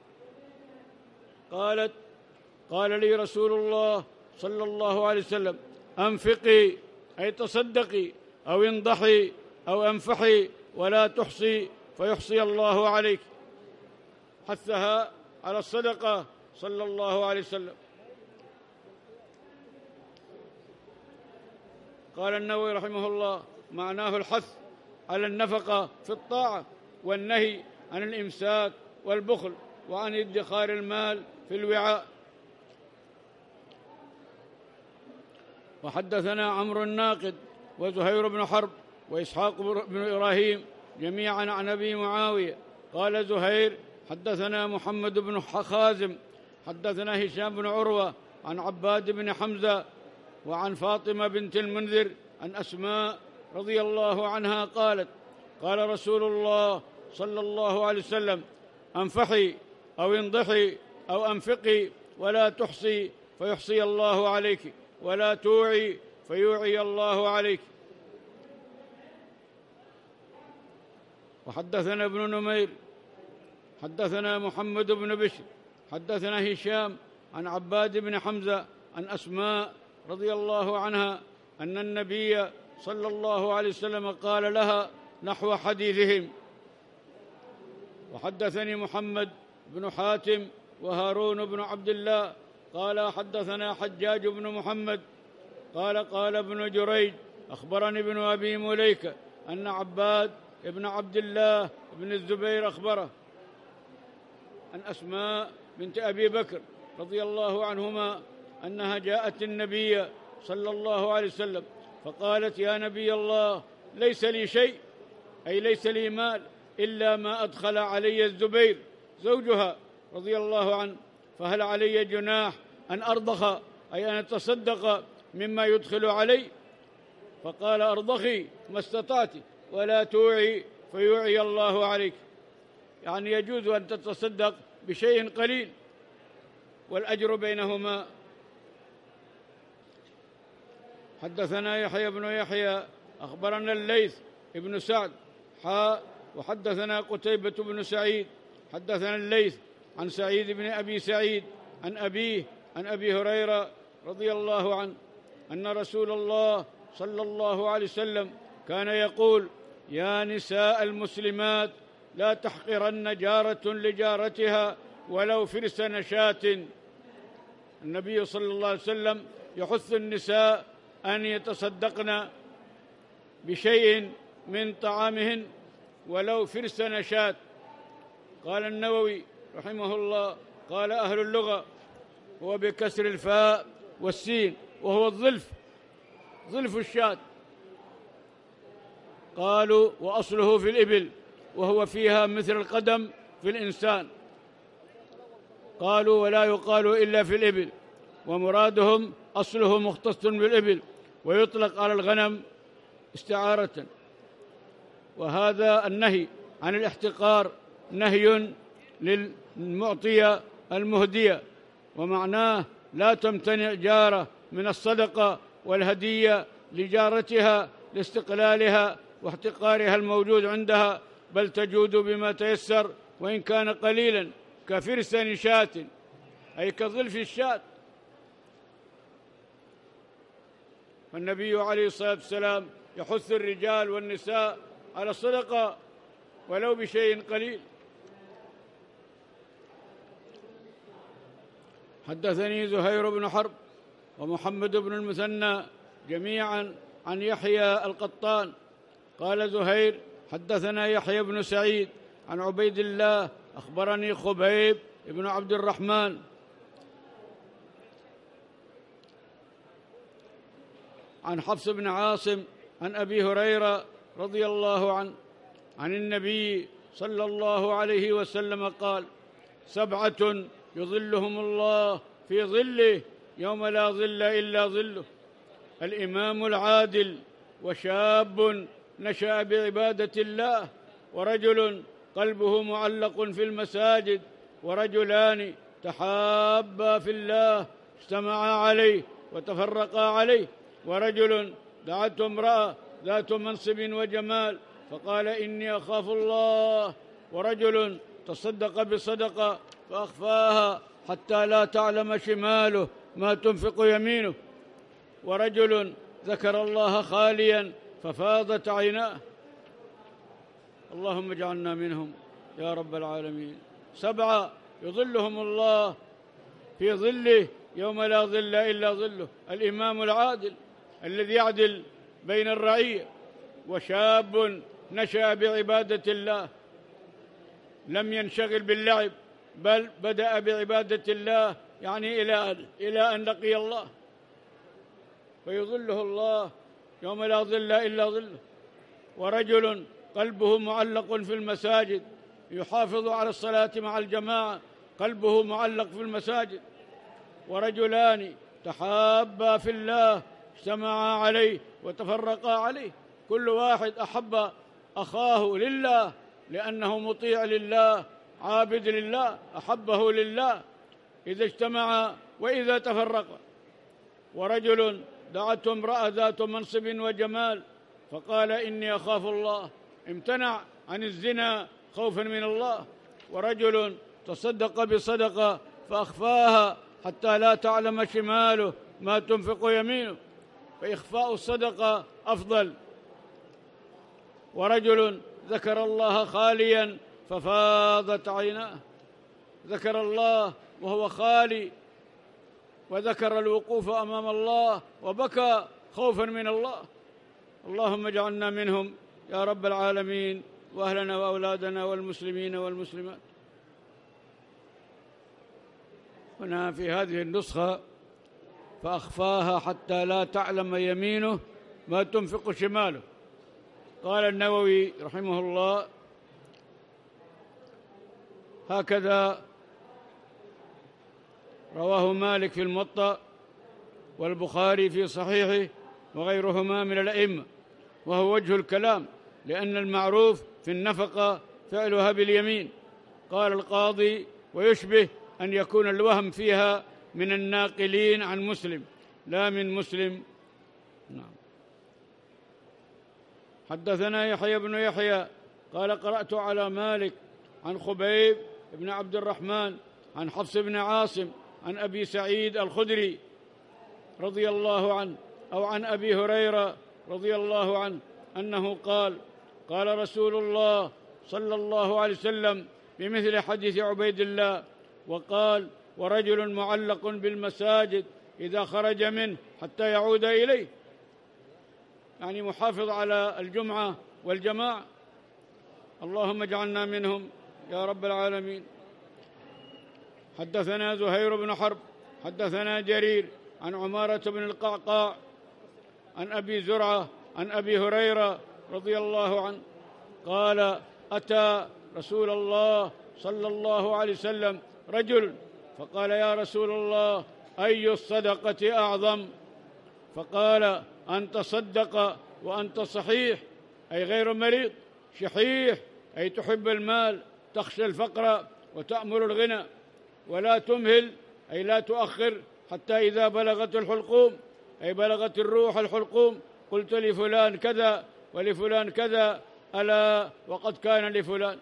قالت قال لي رسول الله صلى الله عليه وسلم أنفقي أي تصدقي أو انضحي أو أنفحي ولا تحصي فيحصي الله عليك. حثها على الصدقة صلى الله عليه وسلم. قال النووي رحمه الله معناه الحث على النفقة في الطاعة والنهي عن الإمساك والبخل وعن ادخار المال في الوعاء. وحدثنا عمرو الناقد وزهير بن حرب وإسحاق بن إبراهيم جميعا عن أبي معاوية. قال زهير حدثنا محمد بن خازم حدثنا هشام بن عروة عن عباد بن حمزة وعن فاطمة بنت المنذر عن أسماء رضي الله عنها قالت قال رسول الله صلى الله عليه وسلم أنفحي أو انضحي أو أنفقي ولا تحصي فيحصي الله عليك ولا توعي فيوعي الله عليك. وحدثنا ابن نمير حدثنا محمد بن بشر حدثنا هشام عن عباد بن حمزة عن أسماء رضي الله عنها أن النبي صلى الله عليه وسلم قال لها نحو حديثهم. وحدثني محمد بن حاتم وهارون بن عبد الله قال حدثنا حجاج بن محمد قال قال ابن جريج أخبرني ابن أبي مليكة أن عباد ابن عبد الله بن الزبير أخبره أن أسماء بنت أبي بكر رضي الله عنهما أنها جاءت النبي صلى الله عليه وسلم فقالت: يا نبي الله، ليس لي شيء، أي ليس لي مال إلا ما أدخل علي الزبير زوجها رضي الله عنه، فهل علي جناح أن أرضخ، أي أن أتصدق مما يدخل علي؟ فقال: أرضخي ما استطعت ولا توعي فيوعي الله عليك. يعني يجوز أن تتصدق بشيء قليل والأجر بينهما. حدثنا يحيى بن يحيى أخبرنا الليث ابن سعد حاء وحدثنا قتيبة بن سعيد حدثنا الليث عن سعيد بن أبي سعيد عن أبيه عن أبي هريرة رضي الله عنه أن رسول الله صلى الله عليه وسلم كان يقول: يا نساء المسلمات، لا تحقرن جارة لجارتها ولو فرس نشاة. النبي صلى الله عليه وسلم يحث النساء أن يتصدقن بشيء من طعامهن ولو فرس نشاة. قال النووي رحمه الله: قال أهل اللغة: هو بكسر الفاء والسين، وهو الظلف، ظلف الشاة. قالوا: وأصله في الإبل، وهو فيها مثل القدم في الإنسان. قالوا: ولا يقال إلا في الإبل، ومرادهم أصله مختص بالإبل، ويطلق على الغنم استعارة. وهذا النهي عن الاحتقار نهي للمعطية المهدية، ومعناه لا تمتنع جارة من الصدقة والهدية لجارتها لاستقلالها واحتقارها الموجود عندها، بل تجود بما تيسر وإن كان قليلا، كفرس نشاة، أي كظلف الشاة. فالنبي عليه الصلاة والسلام يحث الرجال والنساء على الصدقة ولو بشيء قليل. حدثني زهير بن حرب ومحمد بن المثنى جميعا عن يحيى القطان قال زهير: حدثنا يحيى بن سعيد عن عبيد الله أخبرني خبيب بن عبد الرحمن عن حفص بن عاصم عن أبي هريرة رضي الله عنه عن النبي صلى الله عليه وسلم قال: سبعة يظلهم الله في ظله يوم لا ظل إلا ظله: الإمام العادل، وشاب نشأ بعبادة الله، ورجل قلبه معلق في المساجد، ورجلان تحابا في الله اجتمعا عليه وتفرقا عليه، ورجل دعته امرأة ذات منصب وجمال فقال: إني أخاف الله، ورجل تصدق بصدقة فأخفاها حتى لا تعلم شماله ما تنفق يمينه، ورجل ذكر الله خاليا ففاضت عيناه. اللهم اجعلنا منهم يا رب العالمين. سبعة يظلهم الله في ظله يوم لا ظل إلا ظله: الإمام العادل الذي يعدل بين الرعية، وشاب نشأ بعبادة الله لم ينشغل باللعب، بل بدأ بعبادة الله، يعني إلى إلى أن لقي الله، فيظله الله يوم لا ظل إلا ظله. ورجل قلبه معلق في المساجد يحافظ على الصلاة مع الجماعة، قلبه معلق في المساجد. ورجلان تحابا في الله اجتمعا عليه وتفرقا عليه، كل واحد أحب أخاه لله لأنه مطيع لله عابد لله، أحبه لله إذا اجتمعا وإذا تفرقا. ورجل دعته امرأة ذات منصب وجمال فقال: إني أخاف الله، امتنع عن الزنا خوفا من الله. ورجل تصدق بصدقة فأخفاها حتى لا تعلم شماله ما تنفق يمينه، فإخفاء الصدقة أفضل. ورجل ذكر الله خاليا ففاضت عيناه، ذكر الله وهو خالي وذكر الوقوف أمام الله وبكى خوفا من الله. اللهم اجعلنا منهم يا رب العالمين، وأهلنا وأولادنا والمسلمين والمسلمات. هنا في هذه النسخة فأخفاها حتى لا تعلم يمينه ما تنفق شماله. قال النووي رحمه الله: هكذا رواه مالك في الموطأ والبخاري في صحيحه وغيرهما من الأئمة، وهو وجه الكلام، لأن المعروف في النفقة فعلها باليمين. قال القاضي: ويشبه أن يكون الوهم فيها من الناقلين عن مسلم لا من مسلم. نعم. حدثنا يحيى بن يحيى قال: قرأت على مالك عن خبيب بن عبد الرحمن عن حفص بن عاصم عن أبي سعيد الخدري رضي الله عنه أو عن أبي هريرة رضي الله عنه أنه قال: قال رسول الله صلى الله عليه وسلم بمثل حديث عبيد الله، وقال: ورجل معلق بالمساجد إذا خرج منه حتى يعود إليه، يعني محافظ على الجمعة والجماعة. اللهم اجعلنا منهم يا رب العالمين. حدثنا زهير بن حرب حدثنا جرير عن عمارة بن القعقاع عن أبي زرعة عن أبي هريرة رضي الله عنه قال: أتى رسول الله صلى الله عليه وسلم رجل فقال: يا رسول الله، أي الصدقة أعظم؟ فقال: أن تصدق وأنت صحيح، أي غير مريض، شحيح، أي تحب المال، تخشى الفقر وتأمل الغنى، ولا تمهل، أي لا تؤخر، حتى إذا بلغت الحلقوم، أي بلغت الروح الحلقوم، قلت لفلان كذا ولفلان كذا، ألا وقد كان لفلان.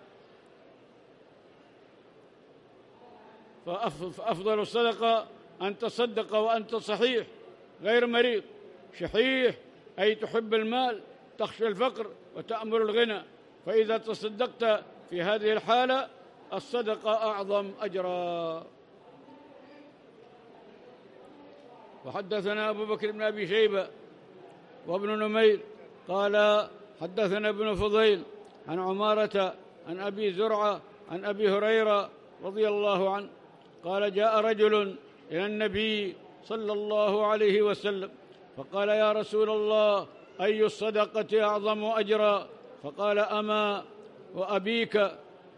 فأفضل الصدقة أن تصدق وأنت صحيح غير مريض، شحيح، أي تحب المال، تخشى الفقر وتأمل الغنى، فإذا تصدقت في هذه الحالة الصدقة أعظم أجرا. وحدثنا أبو بكر بن أبي شيبة وابن نمير قال: حدثنا ابن فضيل عن عمارة عن أبي زرعة عن أبي هريرة رضي الله عنه قال: جاء رجل إلى النبي صلى الله عليه وسلم فقال: يا رسول الله، أي الصدقة أعظم أجرا؟ فقال: أما وأبيك.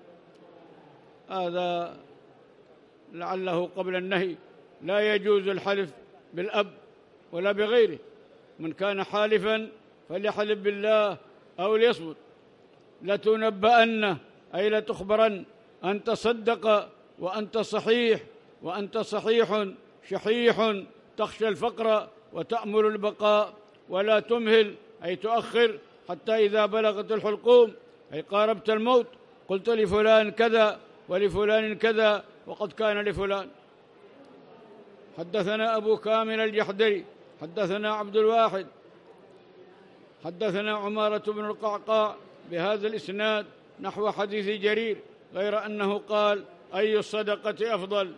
هذا لعله قبل النهي، لا يجوز الحلف بالأب ولا بغيره، من كان حالفا فليحلف بالله أو ليصمت. لتنبأن، أي لتخبرن، أن تصدق وأنت صحيح، وأنت صحيح شحيح تخشى الفقر وتأمل البقاء، ولا تمهل، أي تؤخر، حتى إذا بلغت الحلقوم، أي قاربت الموت، قلت لفلان كذا ولفلان كذا وقد كان لفلان. حدثنا أبو كامل الجحدري حدثنا عبد الواحد حدثنا عمارة بن القعقاع بهذا الإسناد نحو حديث جرير، غير أنه قال: أي الصدقة أفضل؟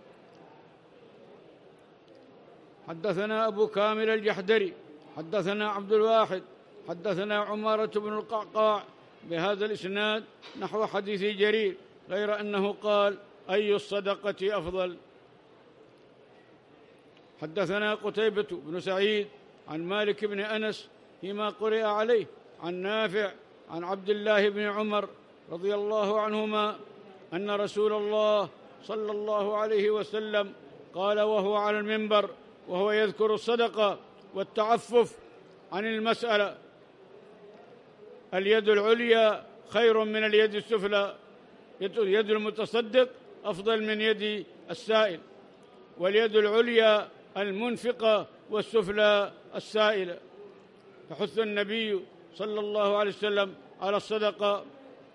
حدثنا أبو كامل الجحدري حدثنا عبد الواحد حدثنا عمارة بن القعقاع بهذا الإسناد نحو حديث جرير، غير أنه قال: أي الصدقة أفضل؟ حدثنا قتيبة بن سعيد عن مالك بن أنس فيما قرئ عليه عن نافع عن عبد الله بن عمر رضي الله عنهما أن رسول الله صلى الله عليه وسلم قال وهو على المنبر وهو يذكر الصدقة والتعفف عن المسألة: اليد العليا خير من اليد السفلى، يد المتصدق أفضل من يد السائل، واليد العليا المنفقة والسفلى السائلة. فحث النبي صلى الله عليه وسلم على الصدقة.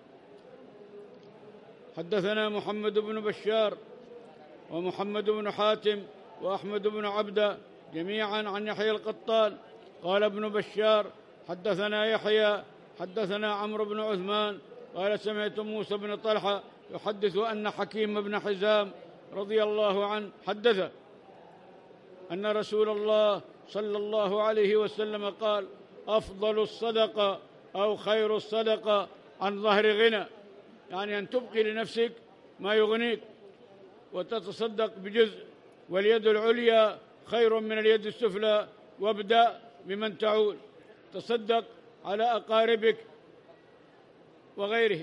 حدثنا محمد بن بشار ومحمد بن حاتم وأحمد بن عبدة جميعا عن يحيى القطان قال ابن بشار: حدثنا يحيى حدثنا عمرو بن عثمان قال: سمعت موسى بن طلحة يحدث أن حكيم بن حزام رضي الله عنه حدث أن رسول الله صلى الله عليه وسلم قال: أفضل الصدقة أو خير الصدقة عن ظهر غنى، يعني أن تبقي لنفسك ما يغنيك وتتصدق بجزء، واليد العليا خير من اليد السفلى، وابدأ بمن تعول، تصدق على أقاربك وغيرهم.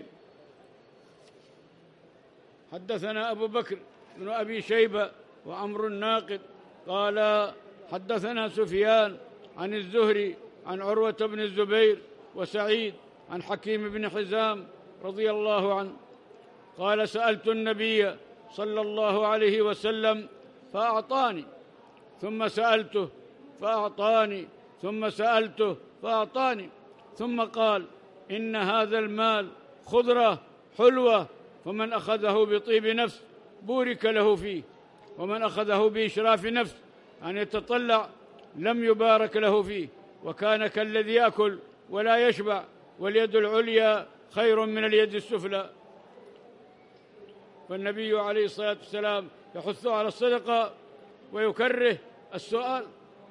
حدثنا أبو بكر بن أبي شيبة وعمر الناقد قال: حدثنا سفيان عن الزهري عن عروة بن الزبير وسعيد عن حكيم بن حزام رضي الله عنه قال: سألت النبي صلى الله عليه وسلم فأعطاني، ثم سألته فأعطاني، ثم سألته فأعطاني، ثم قال: إن هذا المال خضرة حلوة، فمن أخذه بطيب نفس بورك له فيه، ومن أخذه بإشراف نفس أن يتطلع لم يبارك له فيه، وكان كالذي يأكل ولا يشبع، واليد العليا خير من اليد السفلى. فالنبي عليه الصلاة والسلام يحث على الصدقة ويكره السؤال.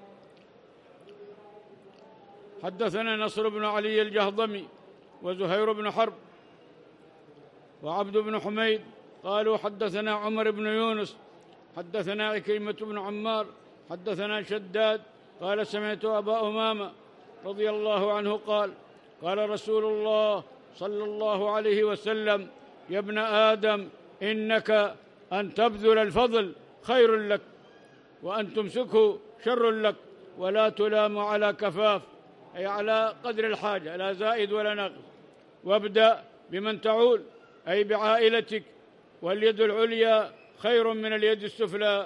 حدثنا نصر بن علي الجهضمي وزهير بن حرب وعبد بن حميد قالوا: حدثنا عمر بن يونس حدثنا عكرمة بن عمار حدثنا شداد قال: سمعت أبا أمامة رضي الله عنه قال: قال رسول الله صلى الله عليه وسلم: يا ابن آدم، إنك أن تبذل الفضل خير لك، وأن تمسكه شر لك، ولا تلام على كفاف، أي على قدر الحاجة، لا زائد ولا ناقص. وابدأ بمن تعول، أي بعائلتك، واليد العليا خير من اليد السفلى.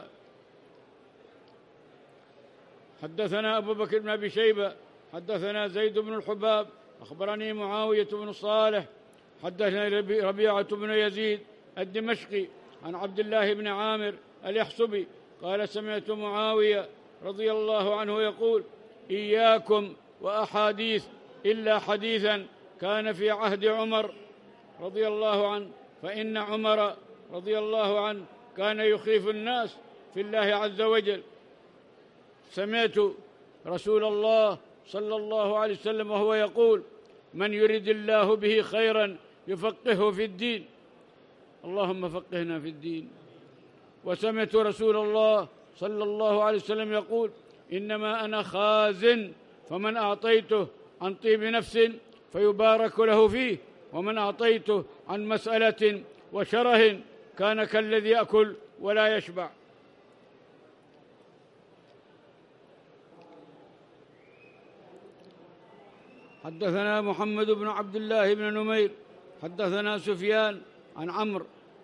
حدثنا أبو بكر بن أبي شيبة حدثنا زيد بن الحباب أخبرني معاوية بن صالح حدثنا ربيعة بن يزيد الدمشقي عن عبد الله بن عامر اليحصبي قال: سمعت معاوية رضي الله عنه يقول: إياكم وأحاديث إلا حديثا كان في عهد عمر رضي الله عنه، فإن عمر رضي الله عنه كان يخيف الناس في الله عز وجل. سمعت رسول الله صلى الله عليه وسلم وهو يقول: من يرد الله به خيرا يفقهه في الدين، اللهم فقهنا في الدين. وسمعت رسول الله صلى الله عليه وسلم يقول: إنما أنا خازن، فمن أعطيته عن طيب نفس فيبارك له فيه، ومن أعطيته عن مسألة وشره كان كالذي يأكل ولا يشبع. حدثنا محمد بن عبد الله بن نمير حدثنا سفيان عن عمرو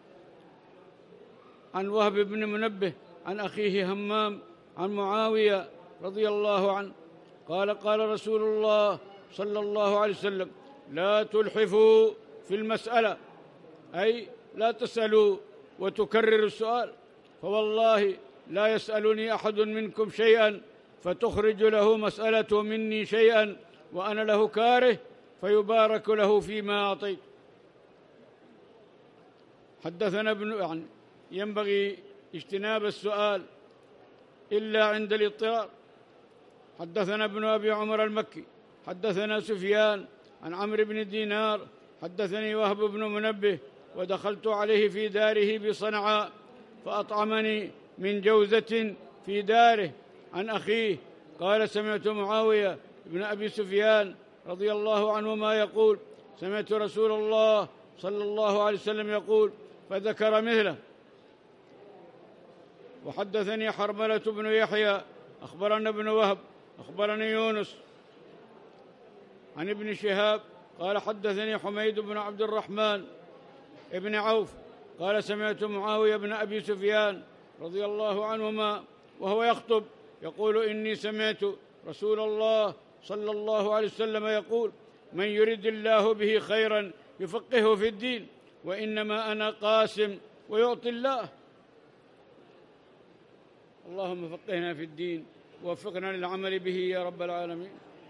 عن وهب بن منبه عن أخيه همام عن معاوية رضي الله عنه قال: قال رسول الله صلى الله عليه وسلم: لا تلحفوا في المسألة، أي لا تسألوا وتكرروا السؤال، فوالله لا يسألني أحد منكم شيئا فتخرج له مسألة مني شيئا وأنا له كاره فيبارك له فيما أعطيت. حدثنا ابن يعني ينبغي اجتناب السؤال إلا عند الاضطرار. حدثنا ابن أبي عمر المكي حدثنا سفيان عن عمرو بن دينار حدثني وهب بن منبه: ودخلت عليه في داره بصنعاء فأطعمني من جوزة في داره عن أخيه قال: سمعت معاوية بن أبي سفيان رضي الله عنهما يقول: سمعت رسول الله صلى الله عليه وسلم يقول، فذكر مثله. وحدثني حرملة بن يحيى أخبرنا ابن وهب أخبرني يونس عن ابن شهاب قال: حدثني حميد بن عبد الرحمن ابن عوف قال: سمعت معاوية بن أبي سفيان رضي الله عنهما وهو يخطب يقول: إني سمعت رسول الله صلى الله عليه وسلم يقول: من يرد الله به خيرا يفقهه في الدين، وإنما أنا قاسم ويعطي الله. اللهم فقهنا في الدين ووفقنا للعمل به يا رب العالمين.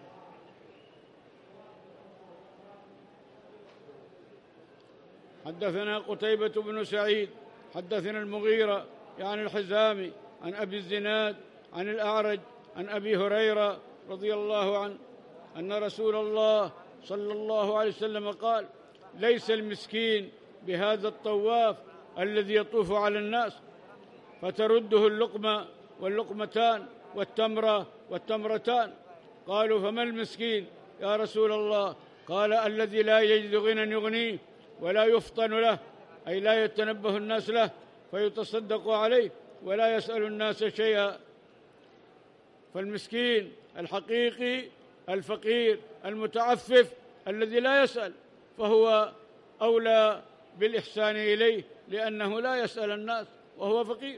حدثنا قتيبة بن سعيد حدثنا المغيرة يعني الحزامي عن أبي الزناد عن الأعرج عن أبي هريرة رضي الله عنه أن رسول الله صلى الله عليه وسلم قال: ليس المسكين بهذا الطواف الذي يطوف على الناس فترده اللقمة واللقمتان والتمرة والتمرتان. قالوا: فما المسكين يا رسول الله؟ قال: الذي لا يجد غنى يغنيه ولا يفطن له، أي لا يتنبه الناس له فيتصدق عليه ولا يسأل الناس شيئا. فالمسكين الحقيقي الفقير المتعفف الذي لا يسأل فهو أولى بالإحسان إليه، لأنه لا يسأل الناس وهو فقير.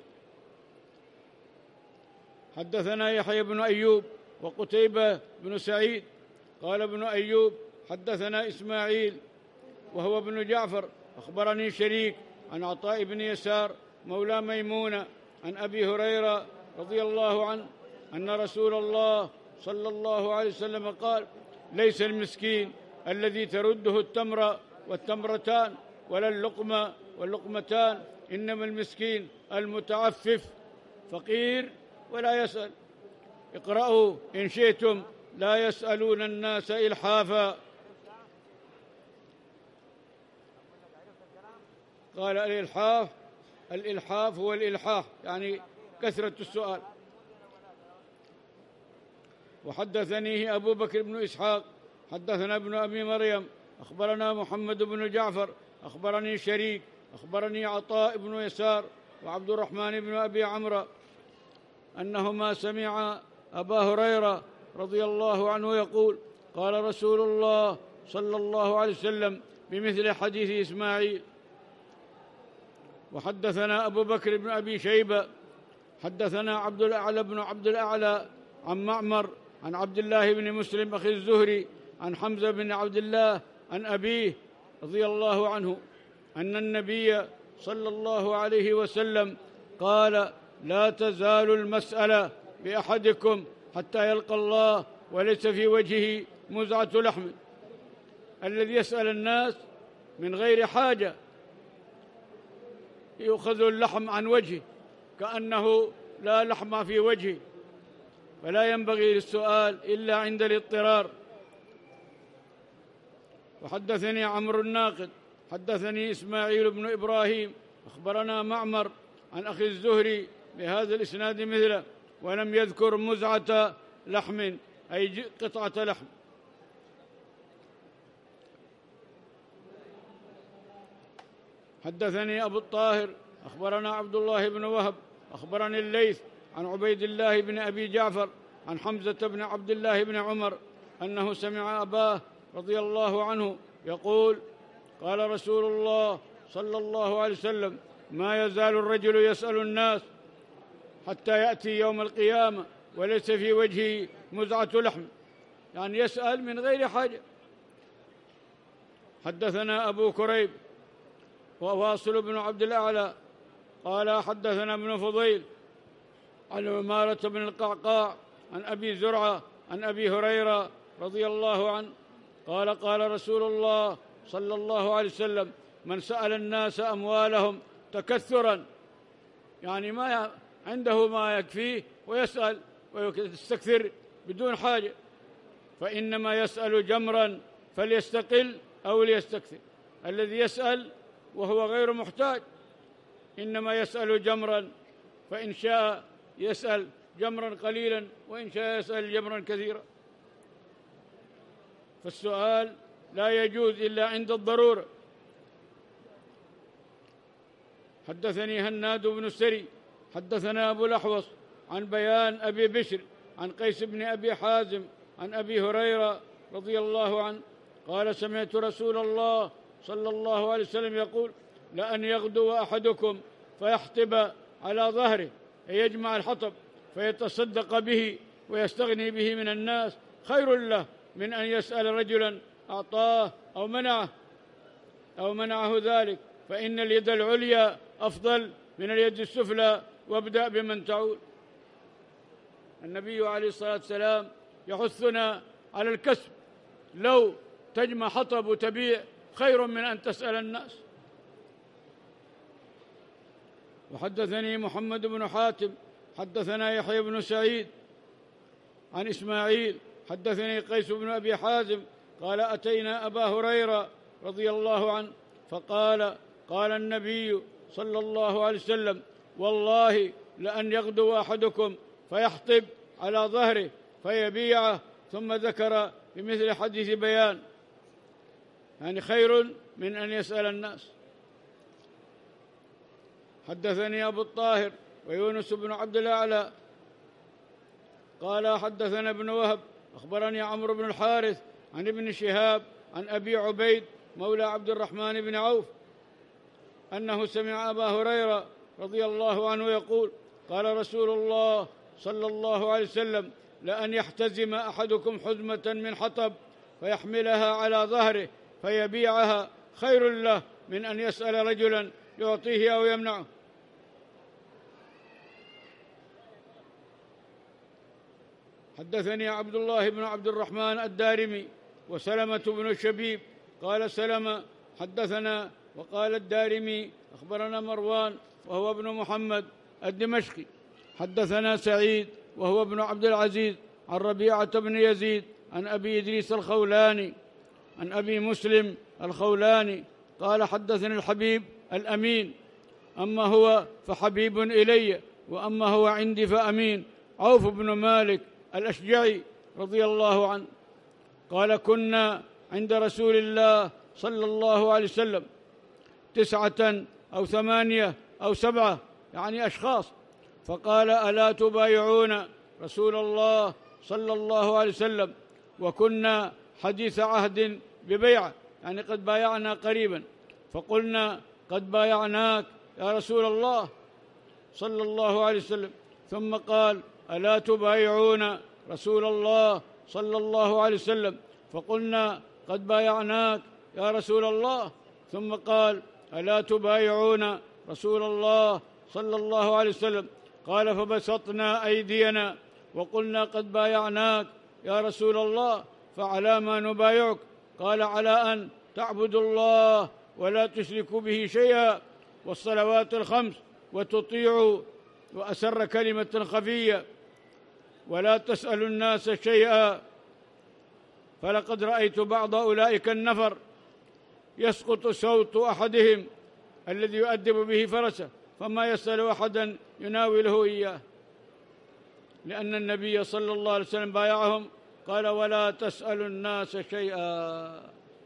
حدثنا يحيى بن أيوب وقتيبة بن سعيد قال ابن أيوب: حدثنا إسماعيل وهو ابن جعفر أخبرني شريك عن عطاء بن يسار مولى ميمونة عن أبي هريرة رضي الله عنه أن رسول الله صلى الله عليه وسلم قال: ليس المسكين الذي ترده التمرة والتمرتان ولا اللقمة واللقمتان، إنما المسكين المتعفف فقير ولا يسأل. اقرأوا إن شئتم: لا يسألون الناس إلحافا. قال: الإلحاف الإلحاف هو الإلحاح، يعني كثرة السؤال. وحدثنيه أبو بكر بن إسحاق حدثنا ابن أبي مريم أخبرنا محمد بن جعفر أخبرني شريك أخبرني عطاء بن يسار وعبد الرحمن بن أبي عمرو أنهما سمع أبا هريرة رضي الله عنه يقول: قال رسول الله صلى الله عليه وسلم بمثل حديث إسماعيل. وحدثنا أبو بكر بن أبي شيبة حدثنا عبد الأعلى بن عبد الأعلى عن معمر عن عبد الله بن مسلم أخي الزهري عن حمزة بن عبد الله عن أبيه رضي الله عنه أن النبي صلى الله عليه وسلم قال: لا تزال المسألة بأحدكم حتى يلقى الله وليس في وجهه مزعة لحم. الذي يسأل الناس من غير حاجة يؤخذ اللحم عن وجهه كأنه لا لحم في وجهه، فلا ينبغي للسؤال إلا عند الاضطرار. وحدثني عمرو الناقد حدثني إسماعيل بن إبراهيم أخبرنا معمر عن أخي الزهري بهذا الإسناد مثله، ولم يذكر مزعة لحم أي قطعة لحم. حدثني أبو الطاهر أخبرنا عبد الله بن وهب أخبرني الليث عن عبيد الله بن أبي جعفر عن حمزة بن عبد الله بن عمر أنه سمع أباه رضي الله عنه يقول: قال رسول الله صلى الله عليه وسلم: ما يزال الرجل يسأل الناس حتى يأتي يوم القيامة وليس في وجهه مزعة لحم، يعني يسأل من غير حاجة. حدثنا أبو كريب وواصل بن عبد الأعلى قال: حدثنا ابن فضيل عن عمارة بن القعقاع عن أبي زرعة عن أبي هريرة رضي الله عنه قال: قال رسول الله صلى الله عليه وسلم: من سأل الناس أموالهم تكثرا، يعني ما عنده ما يكفيه ويسأل ويستكثر بدون حاجة، فإنما يسأل جمرا فليستقل أو ليستكثر. الذي يسأل وهو غير محتاج إنما يسأل جمرا، فإن شاء يسأل جمرا قليلا وإن شاء يسأل جمرا كثيرا. فالسؤال لا يجوز إلا عند الضرورة. حدثني هناد بن السري حدثنا أبو الأحوص عن بيان أبي بشر عن قيس بن أبي حازم عن أبي هريرة رضي الله عنه قال: سمعت رسول الله صلى الله عليه وسلم يقول: لأن يغدو أحدكم فيحطب على ظهره، يجمع الحطب فيتصدق به ويستغني به من الناس، خير له من أن يسأل رجلا أعطاه أو منعه أو منعه ذلك، فإن اليد العليا أفضل من اليد السفلى، وابدأ بمن تعول. النبي عليه الصلاة والسلام يحثنا على الكسب، لو تجمع حطب وتبيع خير من أن تسأل الناس. وحدثني محمد بن حاتم حدثنا يحيى بن سعيد عن إسماعيل حدثني قيس بن أبي حازم قال أتينا أبا هريرة رضي الله عنه فقال قال النبي صلى الله عليه وسلم والله لأن يغدو أحدكم فيحطب على ظهره فيبيعه، ثم ذكر بمثل حديث بيان، يعني خير من أن يسأل الناس. حدثني أبو الطاهر ويونس بن عبد الأعلى قال حدثنا ابن وهب أخبرني عمرو بن الحارث عن ابن شهاب عن أبي عبيد مولى عبد الرحمن بن عوف أنه سمع أبا هريرة رضي الله عنه يقول قال رسول الله صلى الله عليه وسلم لأن يحتزم أحدكم حزمة من حطب فيحملها على ظهره فيبيعها خير له من أن يسأل رجلا يعطيه أو يمنعه. حدثني عبد الله بن عبد الرحمن الدارمي وسلمة بن الشبيب قال سلمة حدثنا وقال الدارمي أخبرنا مروان وهو ابن محمد الدمشقي حدثنا سعيد وهو ابن عبد العزيز عن ربيعة بن يزيد عن أبي إدريس الخولاني عن أبي مسلم الخولاني قال حدثني الحبيب الأمين أما هو فحبيب إلي وأما هو عندي فأمين عوف بن مالك الأشجعي رضي الله عنه قال كنا عند رسول الله صلى الله عليه وسلم تسعة أو ثمانية أو سبعة يعني أشخاص، فقال ألا تبايعون رسول الله صلى الله عليه وسلم وكنا حديث عهد ببيعة يعني قد بايعنا قريبا، فقلنا قد بايعناك يا رسول الله صلى الله عليه وسلم، ثم قال ألا تبايعون رسول الله صلى الله عليه وسلم فقلنا قد بايعناك يا رسول الله، ثم قال ألا تبايعون رسول الله صلى الله عليه وسلم قال فبسطنا أيدينا وقلنا قد بايعناك يا رسول الله فعلى ما نبايعك؟ قال على أن تعبدوا الله ولا تشركوا به شيئا والصلوات الخمس وتطيعوا وأسر كلمة خفية ولا تسألوا الناس شيئا، فلقد رأيت بعض أولئك النفر يسقط صوت أحدهم الذي يؤدب به فرسه فما يسأل أحدا يناوله إياه، لأن النبي صلى الله عليه وسلم بايعهم قال ولا تسألوا الناس شيئا،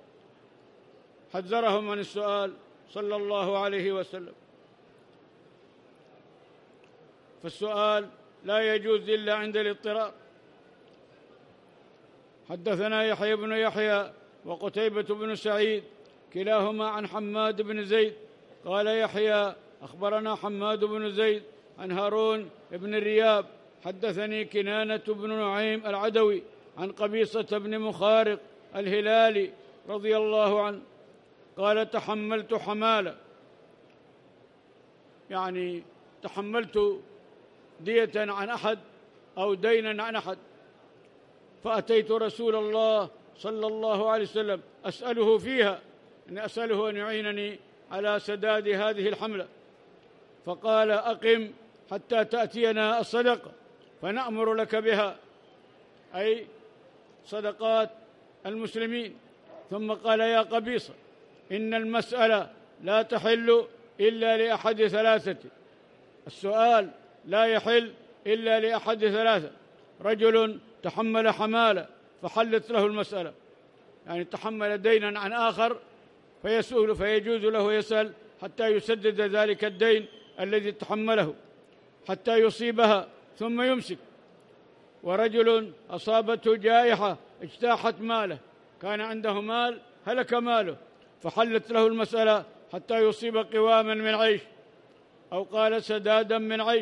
حذرهم عن السؤال صلى الله عليه وسلم. فالسؤال لا يجوز إلا عند الاضطرار. حدثنا يحيى بن يحيى وقتيبة بن سعيد كلاهما عن حماد بن زيد قال يحيى أخبرنا حماد بن زيد عن هارون بن الرياب حدثني كنانة بن نعيم العدوي عن قبيصة بن مخارق الهلالي رضي الله عنه قال تحملت حمالة يعني تحملت دية عن أحد أو دينا عن أحد، فأتيت رسول الله صلى الله عليه وسلم أسأله فيها أن أسأله أن يعينني على سداد هذه الحملة، فقال أقم حتى تأتينا الصدقة فنأمر لك بها، أي صدقات المسلمين. ثم قال يا قبيصة إن المسألة لا تحل إلا لأحد ثلاثة، السؤال لا يحل إلا لأحد ثلاثة، رجل تحمل حمالة فحلت له المسألة، يعني تحمل دينا عن آخر فيسأل فيجوز له يسأل حتى يسدد ذلك الدين الذي تحمله حتى يصيبها ثم يمسك، ورجل أصابته جائحة اجتاحت ماله، كان عنده مال هلك ماله فحلت له المسألة حتى يصيب قواما من عيش أو قال سدادا من عيش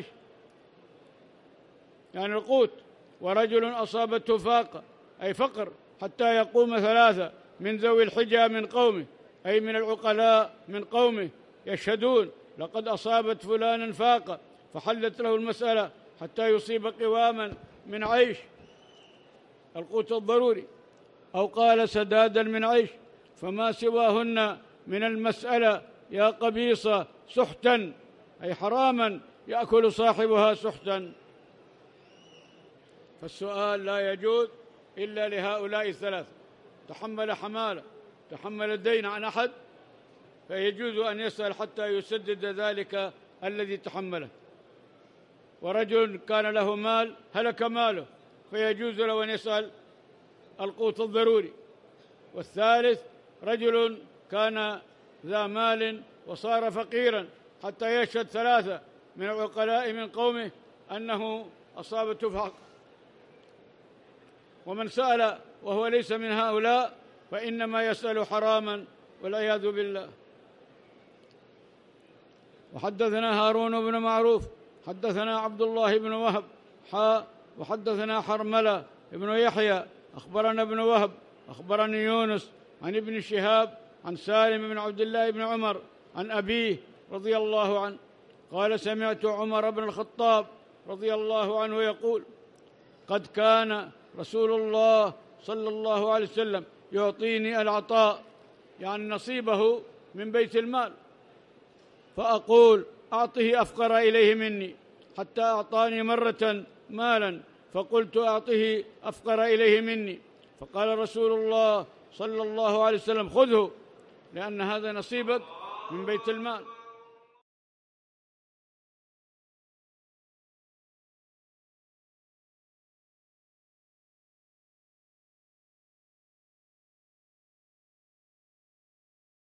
يعني القوت، ورجل أصابته فاقة أي فقر حتى يقوم ثلاثة من ذوي الحجى من قومه أي من العقلاء من قومه يشهدون لقد أصابت فلانا فاقة فحلت له المسألة حتى يصيب قواما من عيش القوت الضروري، أو قال سدادا من عيش، فما سواهن من المسألة يا قبيصة سحتا أي حراما يأكل صاحبها سحتا. فالسؤال لا يجوز إلا لهؤلاء الثلاثة: تحمل حمالة، تحمل الدين عن أحد، فيجوز أن يسأل حتى يسدد ذلك الذي تحمله. ورجل كان له مال هلك ماله، فيجوز له أن يسأل القوت الضروري. والثالث رجل كان ذا مال وصار فقيرا حتى يشهد ثلاثة من العقلاء من قومه أنه أصابته فقر. ومن سأل وهو ليس من هؤلاء فإنما يسأل حراما والعياذ بالله. وحدثنا هارون بن معروف حدثنا عبد الله بن وهب حاء وحدثنا حرملة بن يحيى أخبرنا ابن وهب أخبرني يونس عن ابن شهاب عن سالم بن عبد الله بن عمر عن أبيه رضي الله عنه قال: سمعت عمر بن الخطاب رضي الله عنه يقول: قد كان رسول الله صلى الله عليه وسلم يعطيني العطاء، يعني نصيبه من بيت المال، فأقول: أعطه أفقر إليه مني، حتى أعطاني مرة مالا فقلت: أعطه أفقر إليه مني، فقال رسول الله صلى الله عليه وسلم: خذه، لأن هذا نصيبك من بيت المال.